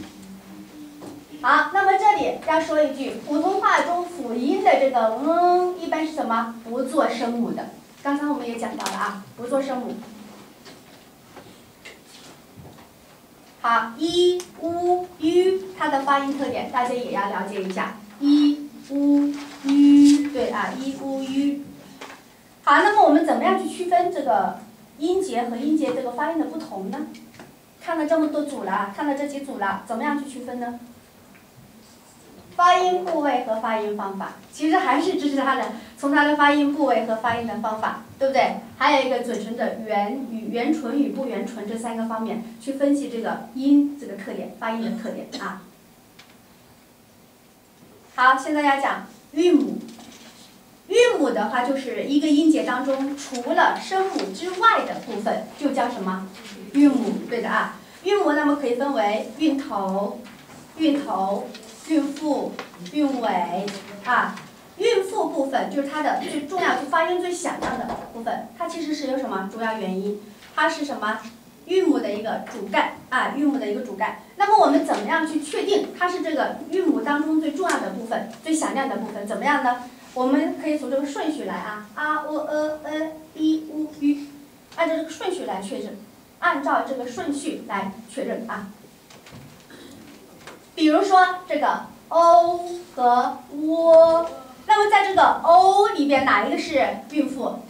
好，那么这里要说一句，普通话中辅音的这个嗯，一般是什么？不做声母的。刚才我们也讲到了啊，不做声母。好，一、乌、吁，它的发音特点大家也要了解一下。一、乌、吁，对啊，一、乌、吁。好，那么我们怎么样去区分这个音节和音节这个发音的不同呢？看了这么多组了，看了这几组了，怎么样去区分呢？发音部位和发音方法，其实还是这是它的从它的发音部位和发音的方法，对不对？还有一个嘴唇的圆与圆唇与不圆唇这三个方面去分析这个音这个特点，发音的特点啊。好，现在要讲韵母。韵母的话，就是一个音节当中除了声母之外的部分，就叫什么？韵母，对的啊。韵母那么可以分为韵头、韵头。韵腹、韵尾啊，韵腹部分就是它的最重要、就发音最响亮的部分。它其实是有什么主要原因？它是什么？韵母的一个主干啊，韵母的一个主干。那么我们怎么样去确定它是这个韵母当中最重要的部分、最响亮的部分？怎么样呢？我们可以从这个顺序来啊，啊、o、呃、呃、i、u、吁，按照这个顺序来确认，按照这个顺序来确认啊。比如说这个 o 和 o 那么在这个 o 里边哪一个是韵父？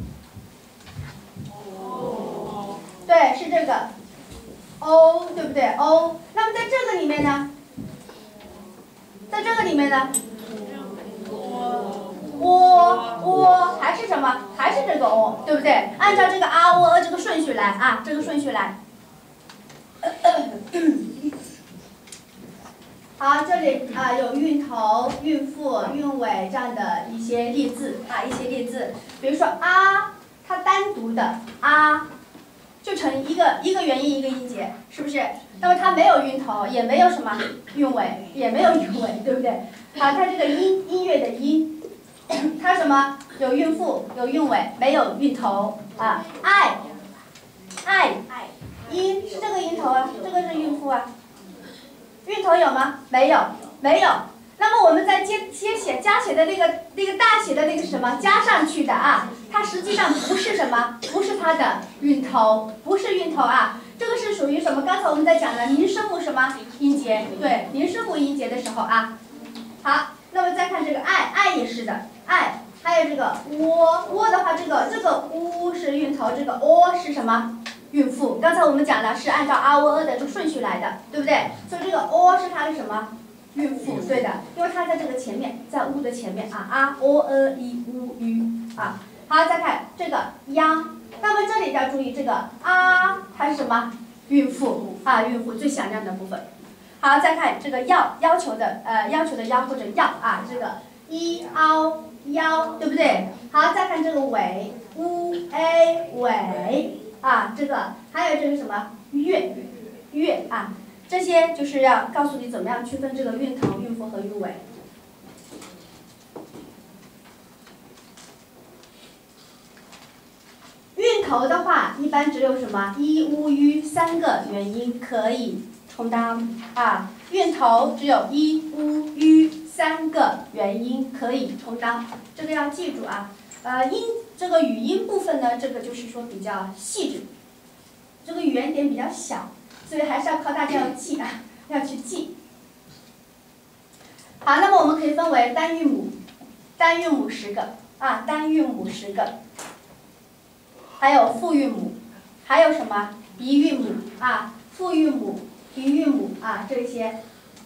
对，是这个 o， 对不对 ？o。那么在这个里面呢？在这个里面呢？喔喔还是什么？还是这个 o， 对不对？按照这个 a o e 这个顺序来啊，这个顺序来。好，这里啊有韵头、韵腹、韵尾这样的一些例字啊，一些例字，比如说啊，它单独的啊，就成一个一个元音一个音节，是不是？那么它没有韵头，也没有什么韵尾，也没有韵尾，对不对？好，它这个音音乐的音，它什么？有韵腹，有韵尾，没有韵头啊。爱，爱，音是这个音头啊，这个是韵腹啊。韵头有吗？没有，没有。那么我们在接接写加写的那个那个大写的那个什么加上去的啊，它实际上不是什么，不是它的韵头，不是韵头啊。这个是属于什么？刚才我们在讲的凝声母什么音节？对，凝声母音节的时候啊。好，那么再看这个爱，爱也是的，爱，还有这个窝，窝的话，这个这个乌是韵头，这个哦是什么？韵腹。刚才我们讲了是按照 a o e 的这个顺序来的，对不对？所以这个 o 是它的什么？韵腹，对的，因为它在这个前面，在 u 的前面啊 a o e i u u 啊。好，再看这个呀，那么这里要注意这个啊，它是什么？韵腹啊，韵腹最响亮的部分。好，再看这个要要求的呃要求的要或者要啊，这个一凹腰，对不对？好，再看这个尾 u a 尾。啊，这个还有这个什么乐乐啊，这些就是要告诉你怎么样区分这个韵头、韵腹和韵尾。韵头的话，一般只有什么一、乌、吁三个元音可以充当啊。韵头只有一、乌、吁三个元音可以充当，这个要记住啊。呃，音这个语音部分呢，这个就是说比较细致，这个语言点比较小，所以还是要靠大家要记啊，要去记。好，那么我们可以分为单韵母，单韵母十个啊，单韵母十个，还有复韵母，还有什么鼻韵母啊，复韵母、鼻韵母啊这些。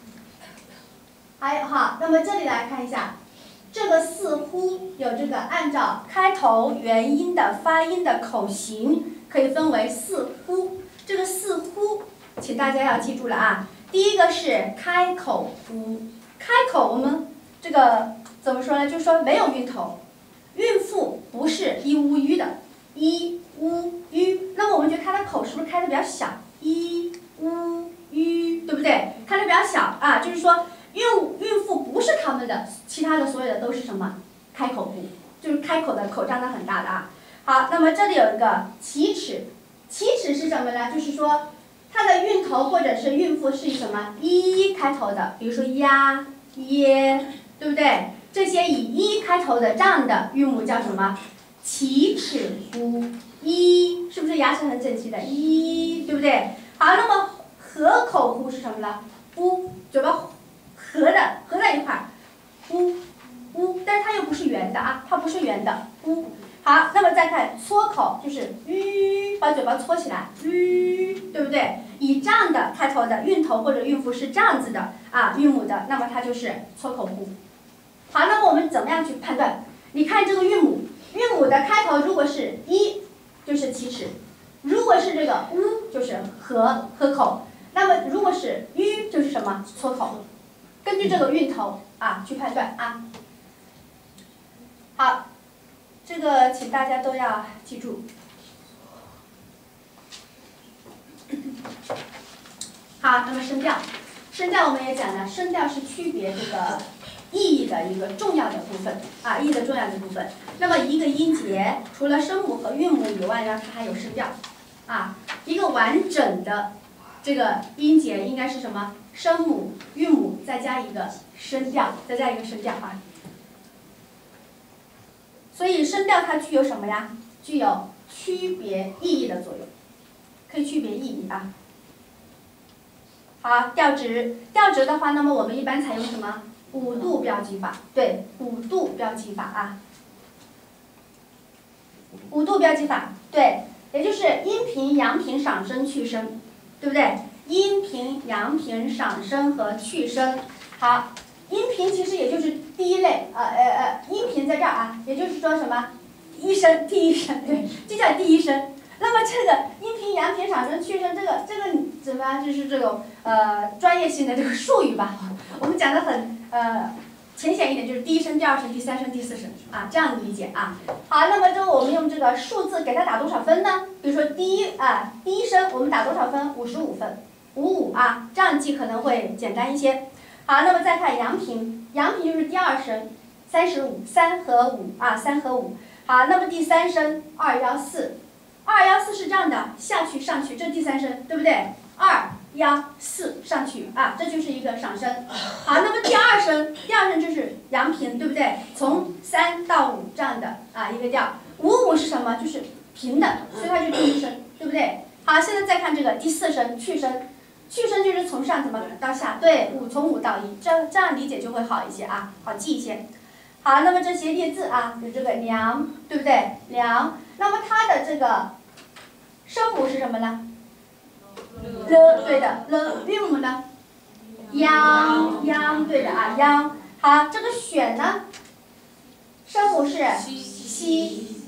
还有哈，那么这里来看一下。这个似乎有这个按照开头元音的发音的口型，可以分为似乎。这个似乎，请大家要记住了啊。第一个是开口呼，开口我们这个怎么说呢？就是说没有韵头，韵腹不是一乌吁的，一乌吁。那么我们觉得它的口是不是开的比较小？一乌吁，对不对？开的比较小啊，就是说。韵韵腹不是他们的，其他的所有的都是什么？开口部，就是开口的口张得很大的啊。好，那么这里有一个起齿，起齿是什么呢？就是说它的韵头或者是韵腹是以什么一开头的，比如说呀、耶，对不对？这些以一开头的这样的韵母叫什么？起齿呼，一是不是牙齿很整齐的？一，对不对？好，那么合口呼是什么呢？呼，嘴巴。合的合在一块儿，呜呜，但是它又不是圆的啊，它不是圆的，呜。好，那么再看搓口，就是吁，把嘴巴搓起来，吁，对不对？以这样的开头的韵头或者韵腹是这样子的啊，韵母的，那么它就是搓口呼。好，那么我们怎么样去判断？你看这个韵母，韵母的开头如果是一，就是起齿；如果是这个呜，就是合合口；那么如果是吁，就是什么？搓口。根据这个韵头啊去判断啊。好，这个请大家都要记住。好，那么声调，声调我们也讲了，声调是区别这个意义的一个重要的部分啊，意义的重要的部分。那么一个音节除了声母和韵母以外呢，它还有声调啊，一个完整的这个音节应该是什么？声母、韵母再加一个声调，再加一个声调啊。所以声调它具有什么呀？具有区别意义的作用，可以区别意义啊。好，调值，调值的话，那么我们一般采用什么？ 五度标记法，对，五度标记法啊。五度标记法，对，也就是阴平、阳平、上升、去声，对不对？阴平、阳平、上升和去声。好，阴平其实也就是第一类，呃呃呃，阴平在这儿啊，也就是说什么？一声，第一声，对，这叫第一声。那么这个阴平、阳平、上升、去声，这个这个怎么样？就是这种呃专业性的这个术语吧。我们讲的很呃浅显一点，就是第一声、第二声、第三声、第四声啊，这样理解啊。好，那么之后我们用这个数字给它打多少分呢？比如说第一啊第一声我们打多少分？五十五分，五五啊，这样记可能会简单一些。好，那么再看阳平，阳平就是第二声，三十五，三和五啊，三和五。好，那么第三声二幺四，二幺四是这样的，下去上去，这是第三声，对不对？二幺四上去啊，这就是一个上升。好，那么第二声，第二声就是阳平，对不对？从三到五这样的啊一个调。五五是什么？就是平的，所以它就第一声，对不对？好，现在再看这个第四声去声，去声就是从上怎么到下？对，五从五到一，这样这样理解就会好一些啊，好记一些。好，那么这些列字啊，有这个梁，对不对？梁，那么它的这个声母是什么呢？了，对的，了。韵母呢？央，央，对的啊，央。好，这个选呢？声母是西，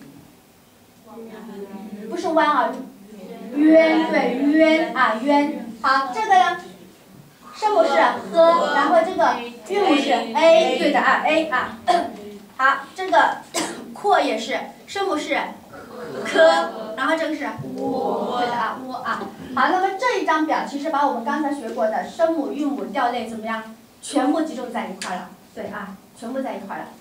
不是弯啊，渊，对，渊啊，渊。好，这个呢？声母是呵，然后这个韵母是 a， 对的啊 ，a 啊。好，这个扩也是，声母是科，然后这个是喔，对的啊，喔啊。好，那么这一张表其实把我们刚才学过的声母、韵母、调类怎么样，全部集中在一块了，对啊，全部在一块了。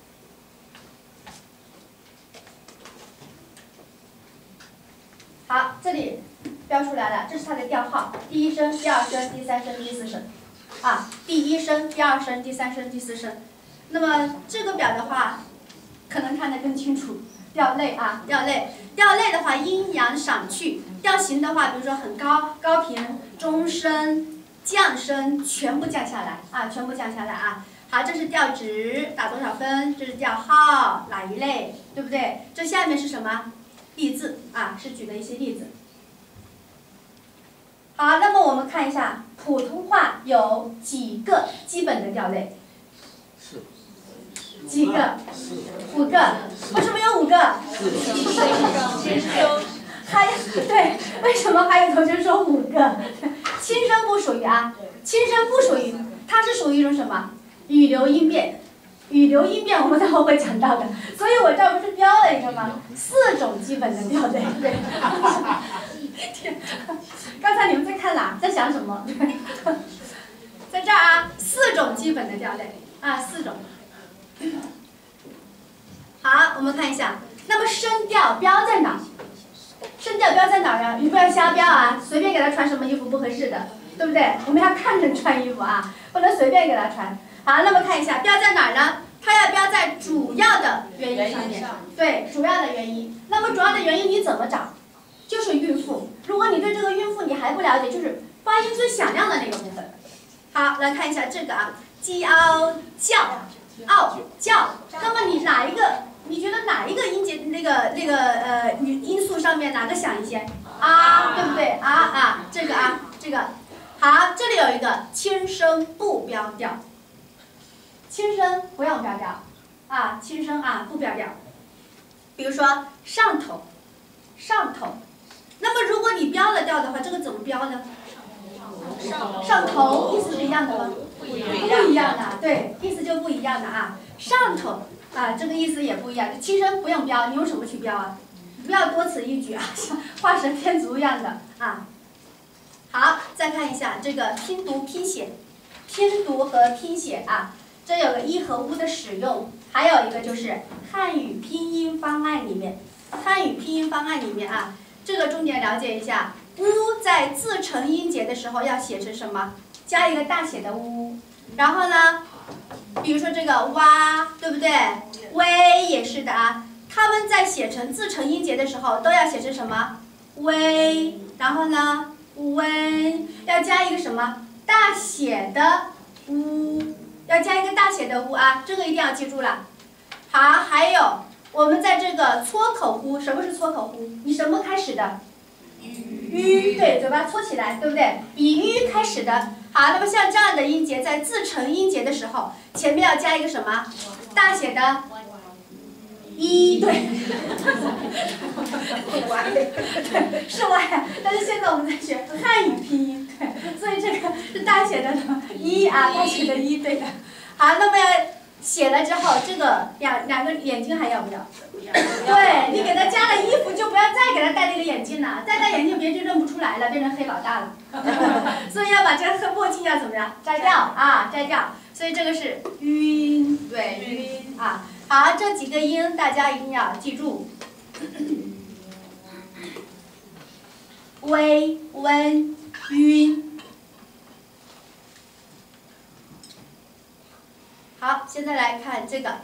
好，这里标出来了，这是它的调号，第一声、第二声、第三声、第四声，啊，第一声、第二声、第三声、第四声。那么这个表的话，可能看得更清楚。调类啊，调类，调类的话，阴阳上去；调型的话，比如说很高、高频、中声、降声，全部降下来啊，全部降下来啊。好，这是调值，打多少分？这是调号，哪一类，对不对？这下面是什么？例字啊，是举的一些例子。好，那么我们看一下普通话有几个基本的调类？几个？五个。为什么有五个？还对，为什么还有同学说五个？轻声不属于啊，轻声不属于，它是属于一种什么？语流音变。语流音变我们待会会讲到的，所以我这儿不是标了一个吗？四种基本的调类。对。刚才你们在看哪？在想什么？在这儿啊，四种基本的调类啊，四种。好，我们看一下，那么声调标在哪？声调标在哪儿呀？你不要瞎标啊，随便给他穿什么衣服不合适的，对不对？我们要看人穿衣服啊，不能随便给他穿。好，那么看一下标在哪儿呢？它要标在主要的元音上面。对，主要的元音。那么主要的元音你怎么找？就是韵腹。如果你对这个韵腹你还不了解，就是发音最响亮的那个部分。好，来看一下这个啊，鸡嗷叫，嗷叫。那么你哪一个？你觉得哪一个音节那个那个呃音素上面哪个响一些？啊，对不对？啊啊，这个啊，这个。好，这里有一个轻声不标调。轻声不用标调，啊，轻声啊不标调。比如说上头，上头。那么如果你标了调的话，这个怎么标呢？上头意思是一样的吗？不一样的，对，意思就不一样的啊。上头啊，这个意思也不一样。轻声不用标，你用什么去标啊？不要多此一举啊，像画蛇添足一样的啊。好，再看一下这个拼读拼写，拼读和拼写啊。这有个一和乌的使用，还有一个就是汉语拼音方案里面，汉语拼音方案里面啊，这个重点了解一下。乌在自成音节的时候要写成什么？加一个大写的乌。然后呢，比如说这个哇，对不对？微也是的啊。他们在写成自成音节的时候都要写成什么？微。然后呢，温要加一个什么？大写的乌。 要加一个大写的乌啊，这个一定要记住了。好，还有我们在这个撮口呼，什么是撮口呼？以什么开始的？吁，对，嘴巴搓起来，对不对？以吁开始的。好，那么像这样的音节，在自成音节的时候，前面要加一个什么？大写的一，对，对，是 Y， 但是现在我们在学汉语拼音，对，所以这个是大写的一啊，大写的一，对的。好，那么写了之后，这个两两个眼睛还要不要？对，你给他加了衣服，就不要再给他戴那个眼镜了，再戴眼镜别人就认不出来了，变成黑老大了。所以要把这个墨镜要怎么样？摘掉啊，摘掉。所以这个是晕，对，晕啊。好，这几个音大家一定要记住。微、温、晕。好，现在来看这个，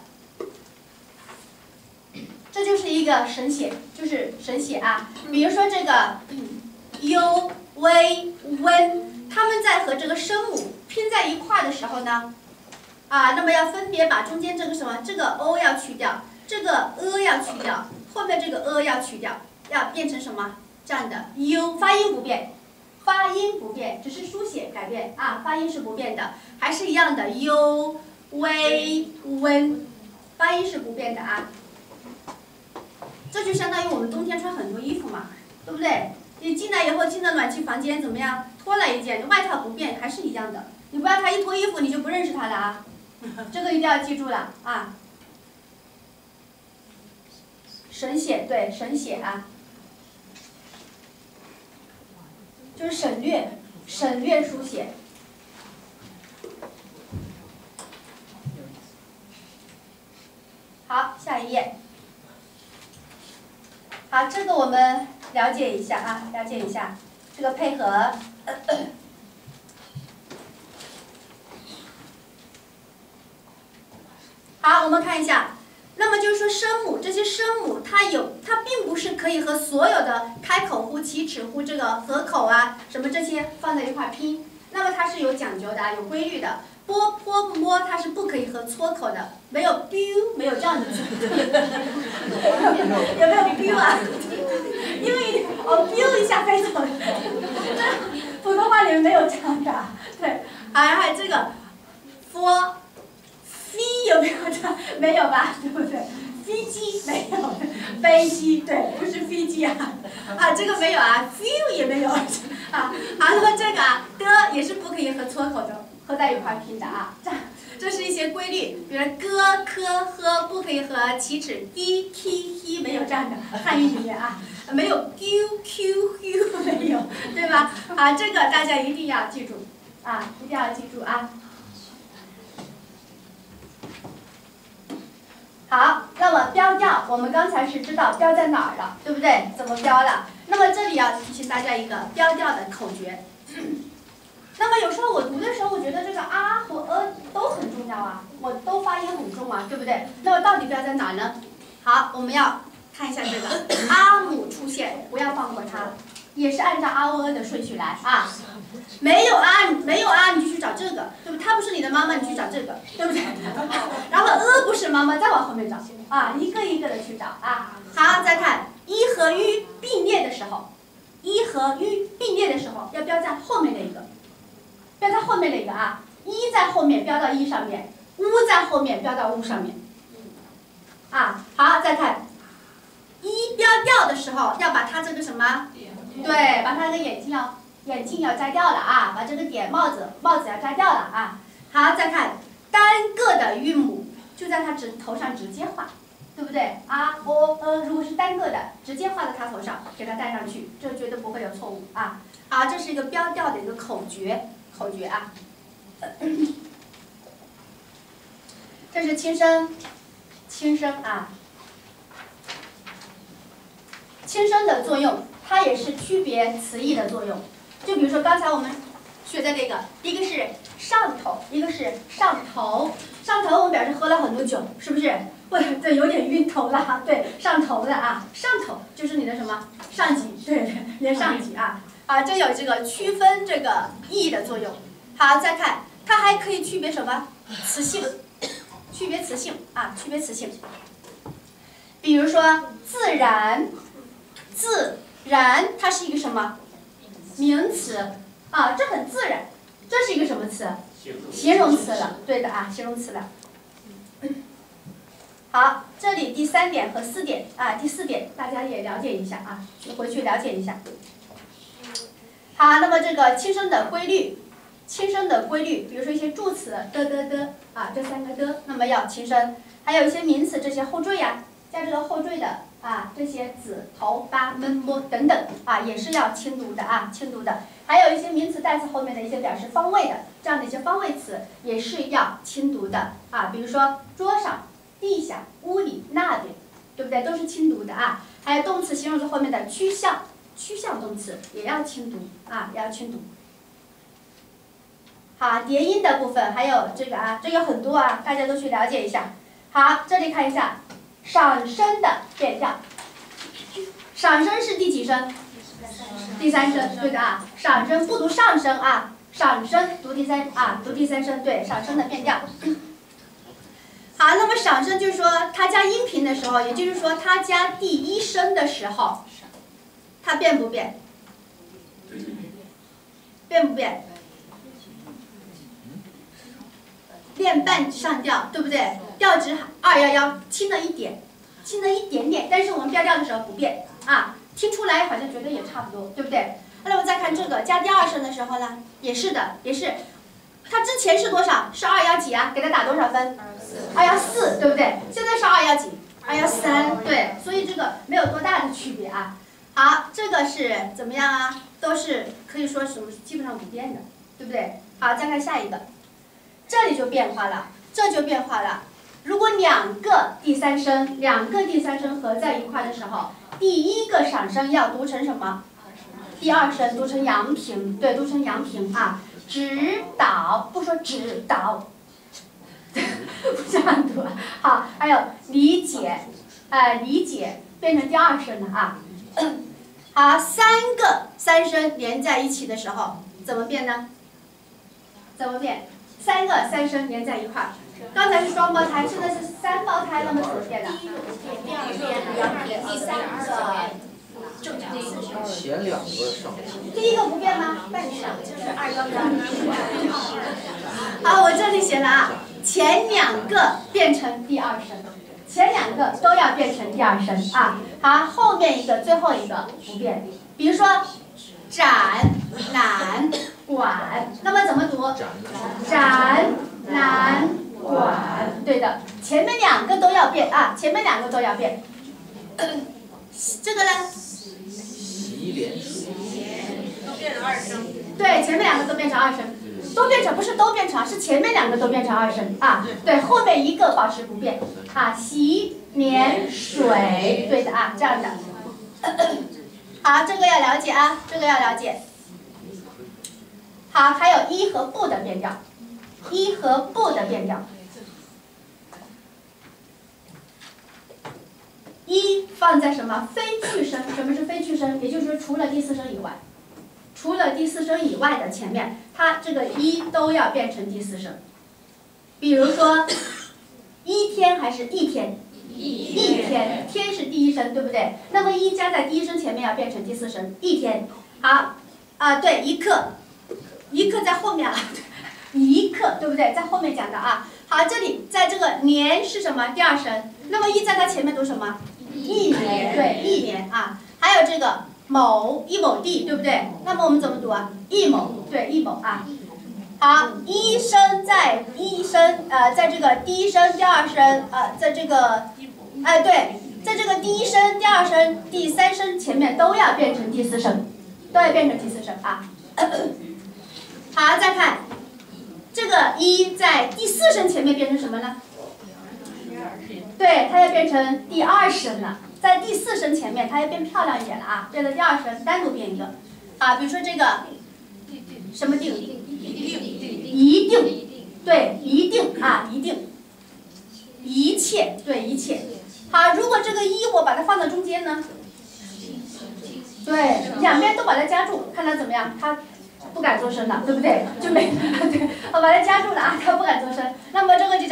这就是一个省写，就是省写啊。比如说这个优、微、温，它们在和这个声母拼在一块的时候呢，啊，那么要分别把中间这个什么，这个 o 要去掉，这个 a 要去掉，后面这个 a 要去掉，要变成什么？这样的 u， 发音不变。发音不变，只是书写改变啊，发音是不变的，还是一样的优。微温，发音是不变的啊。这就相当于我们冬天穿很多衣服嘛，对不对？你进来以后进了暖气房间怎么样？脱了一件，外套不变，还是一样的。你不要他一脱衣服你就不认识他了啊，这个一定要记住了啊。省写，对，省写啊，就是省略，省略书写。好，下一页。好，这个我们了解一下啊，了解一下这个配合。呃呃好，我们看一下，那么就是说声母，这些声母它有，它并不是可以和所有的开口呼、起齿呼、这个合口啊什么这些放在一块拼，那么它是有讲究的，有规律的。波、坡、摸，它是不可以和撮口的，没有 biu， 没有这样的字，有没有 biu 啊？因为哦 biu 一下飞走了，普通话里面没有这样的，对，还还有这个 for， 飞有没有这？没有吧，对不对？飞机没有，飞机对，不是飞机啊，啊这个没有啊 ，feel 也没有啊，好，那么这个啊的也是不可以和撮口的。合在一块拼的啊，这这是一些规律，比如哥、科、呵不可以和起齿 d、k、h 没有这样的，汉语里面啊，没有 q、q、u 没有，对吧？啊，这个大家一定要记住啊，一定要记住啊。好，那么标调，我们刚才是知道标在哪儿了，对不对？怎么标了？那么这里要提醒大家一个标调的口诀。那么有时候我读的时候，我觉得这个啊和呃都很重要啊，我都发音很重啊，对不对？那么到底标在哪呢？好，我们要看一下这个啊母出现，不要放过它，也是按照啊喔呃的顺序来啊。没有啊，没有啊，你就去找这个，对不对？它不是你的妈妈，你去找这个，对不对？然后呃不是妈妈，再往后面找啊，一个一个的去找啊。好，再看一和吁并列的时候，一和吁并列的时候要标在后面的一个。标在后面那个啊，一在后面标到一上面，乌在后面标到乌上面，啊，好，再看，一标调的时候要把它这个什么，对，把它的眼镜要眼镜要摘掉了啊，把这个点帽子帽子要摘掉了啊，好，再看单个的韵母就在它直头上直接画，对不对？啊，哦，呃，如果是单个的，直接画在它头上，给它带上去，这绝对不会有错误啊。好，这是一个标调的一个口诀。口诀啊，这是轻声，轻声啊，轻声的作用，它也是区别词义的作用。就比如说刚才我们学的那个，一个是上头，一个是上头。上头我们表示喝了很多酒，是不是？或者对，有点晕头了，对，上头的啊，上头就是你的什么上级，对，你的上级啊。啊，这有这个区分这个意义的作用。好，再看，它还可以区别什么词性，区别词性啊，区别词性。比如说自然，自然它是一个什么名词啊？这很自然，这是一个什么词？形容词了，对的啊，形容词了。好，这里第三点和四点啊，第四点大家也了解一下啊，回去了解一下。好，那么这个轻声的规律，轻声的规律，比如说一些助词的的的啊，这三个的，那么要轻声。还有一些名词，这些后缀呀、啊，加这个后缀的啊，这些子、头、八、闷、摸等等啊，也是要轻读的啊，轻读的。还有一些名词代词后面的一些表示方位的这样的一些方位词，也是要轻读的啊，比如说桌上、地下、屋里、那边，对不对？都是轻读的啊。还有动词、形容词后面的趋向。趋向动词也要轻读啊，也要轻读。好，叠音的部分还有这个啊，这有很多啊，大家都去了解一下。好，这里看一下上升的变调。上升是第几声？第三声，对的啊。上升不读上升啊，上升读第三啊，读第三声，对，上升的变调。好，那么上升就是说它加音频的时候，也就是说它加第一声的时候。它变不变？变不变？练半上调，对不对？调值二幺幺，轻了一点，轻了一点点，但是我们标调的时候不变啊，听出来好像觉得也差不多，对不对？那么再看这个加第二声的时候呢，也是的，也是，它之前是多少？是二幺几啊？给它打多少分？二幺四，对不对？现在是二幺几？二幺三，对，所以这个没有多大的区别啊。好，这个是怎么样啊？都是可以说是基本上不变的，对不对？好，再看下一个，这里就变化了，这就变化了。如果两个第三声，两个第三声合在一块的时候，第一个上声要读成什么？第二声读成阳平，对，读成阳平啊。指导，不说指导，不这样读。好，还有理解，呃，理解变成第二声了啊。好，三个三声连在一起的时候怎么变呢？怎么变？三个三声连在一块儿，刚才是双胞胎，现在是三胞胎，那么怎么变的？ 第二遍阳平，第三个正常四声。 前两个上。 第一个不变吗？ 半声就是二幺幺。 好，我这里写了啊，前两个变成第二声。前两个都要变成第二声啊，好，后面一个最后一个不变。比如说，展、览、馆，那么怎么读？展、览、馆，对的，前面两个都要变啊，前面两个都要变。这个呢？ 洗脸水。 都变成二声。 对，前面两个都变成二声。都变成不是都变成，是前面两个都变成二声啊，对，后面一个保持不变啊，洗脸水，对的啊，这样的。好，这个要了解啊，这个要了解。好，还有一和不的变调，一和不的变调。一放在什么非去声？什么是非去声？也就是说除了第四声以外。除了第四声以外的前面，它这个一都要变成第四声。比如说，一天还是一天？一天，天是第一声，对不对？那么一加在第一声前面要变成第四声，一天。好，啊，对，一刻，一刻在后面啊，一刻，对不对？在后面讲的啊。好，这里在这个年是什么？第二声。那么一在它前面读什么？一年，对，一年啊。还有这个。某一亩地，对不对？那么我们怎么读啊？一亩，对，一亩啊。好，一声在一声，呃，在这个第一声、第二声，呃，在这个，哎、呃，对，在这个第一声、第二声、第三声前面都要变成第四声，都要变成第四声啊。好，再看这个一在第四声前面变成什么呢？对，它要变成第二声了。在第四声前面，它要变漂亮一点了啊，变成第二声，单独变一个，啊，比如说这个什么定？一定，对，一定啊，一定，一切，对，一切。好，如果这个一我把它放在中间呢？对，两边都把它夹住，看它怎么样？它不敢做声了，对不对？就没，对，我把它夹住了啊，它不敢做声。那么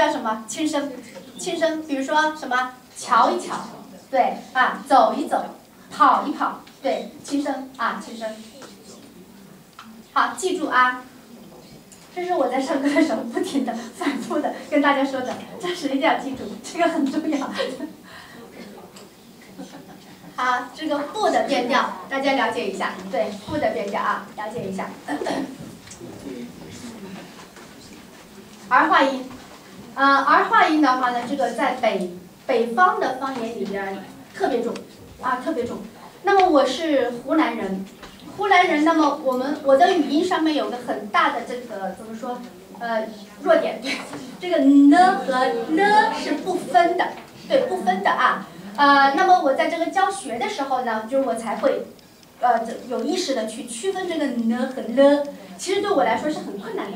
叫什么？轻声，轻声。比如说什么？瞧一瞧，对啊，走一走，跑一跑，对，轻声啊，轻声。好，记住啊，这是我在上课的时候不停的、反复的跟大家说的，这是一定要记住，这个很重要。好，这个不的变调，大家了解一下，对，不的变调啊，了解一下。儿化音，呃，儿化音的话呢，这个在北北方的方言里边特别重，啊，特别重。那么我是湖南人，湖南人，那么我们我的语音上面有个很大的这个怎么说，呃，弱点，对，这个呢和了是不分的，对，不分的啊。呃，那么我在这个教学的时候呢，就是我才会，呃，有意识的去区分这个呢和了，其实对我来说是很困难的，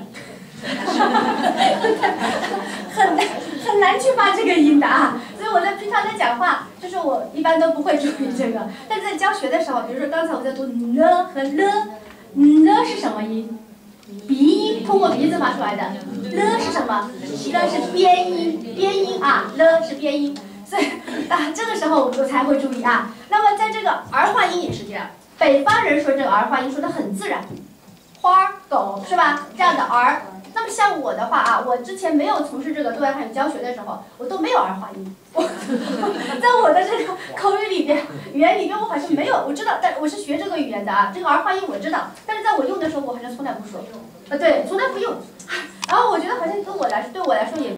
很难很难去发这个音的啊。所以我在平常在讲话，就是我一般都不会注意这个，但是在教学的时候，比如说刚才我在读呢和了，呢是什么音？鼻音，通过鼻子发出来的。了是什么？了是边音，边音啊，了是边音。所以啊，这个时候我才会注意啊。那么在这个儿化音也是这样，北方人说这个儿化音说的很自然，花狗是吧？这样的儿。那么像我的话啊，我之前没有从事这个对外汉语教学的时候，我都没有儿化音。我在我的这个口语里边、语言里边，我好像没有。我知道，但我是学这个语言的啊，这个儿化音我知道，但是在我用的时候，我好像从来不说。呃，对，从来不用。然后我觉得好像跟我来，对我来说也。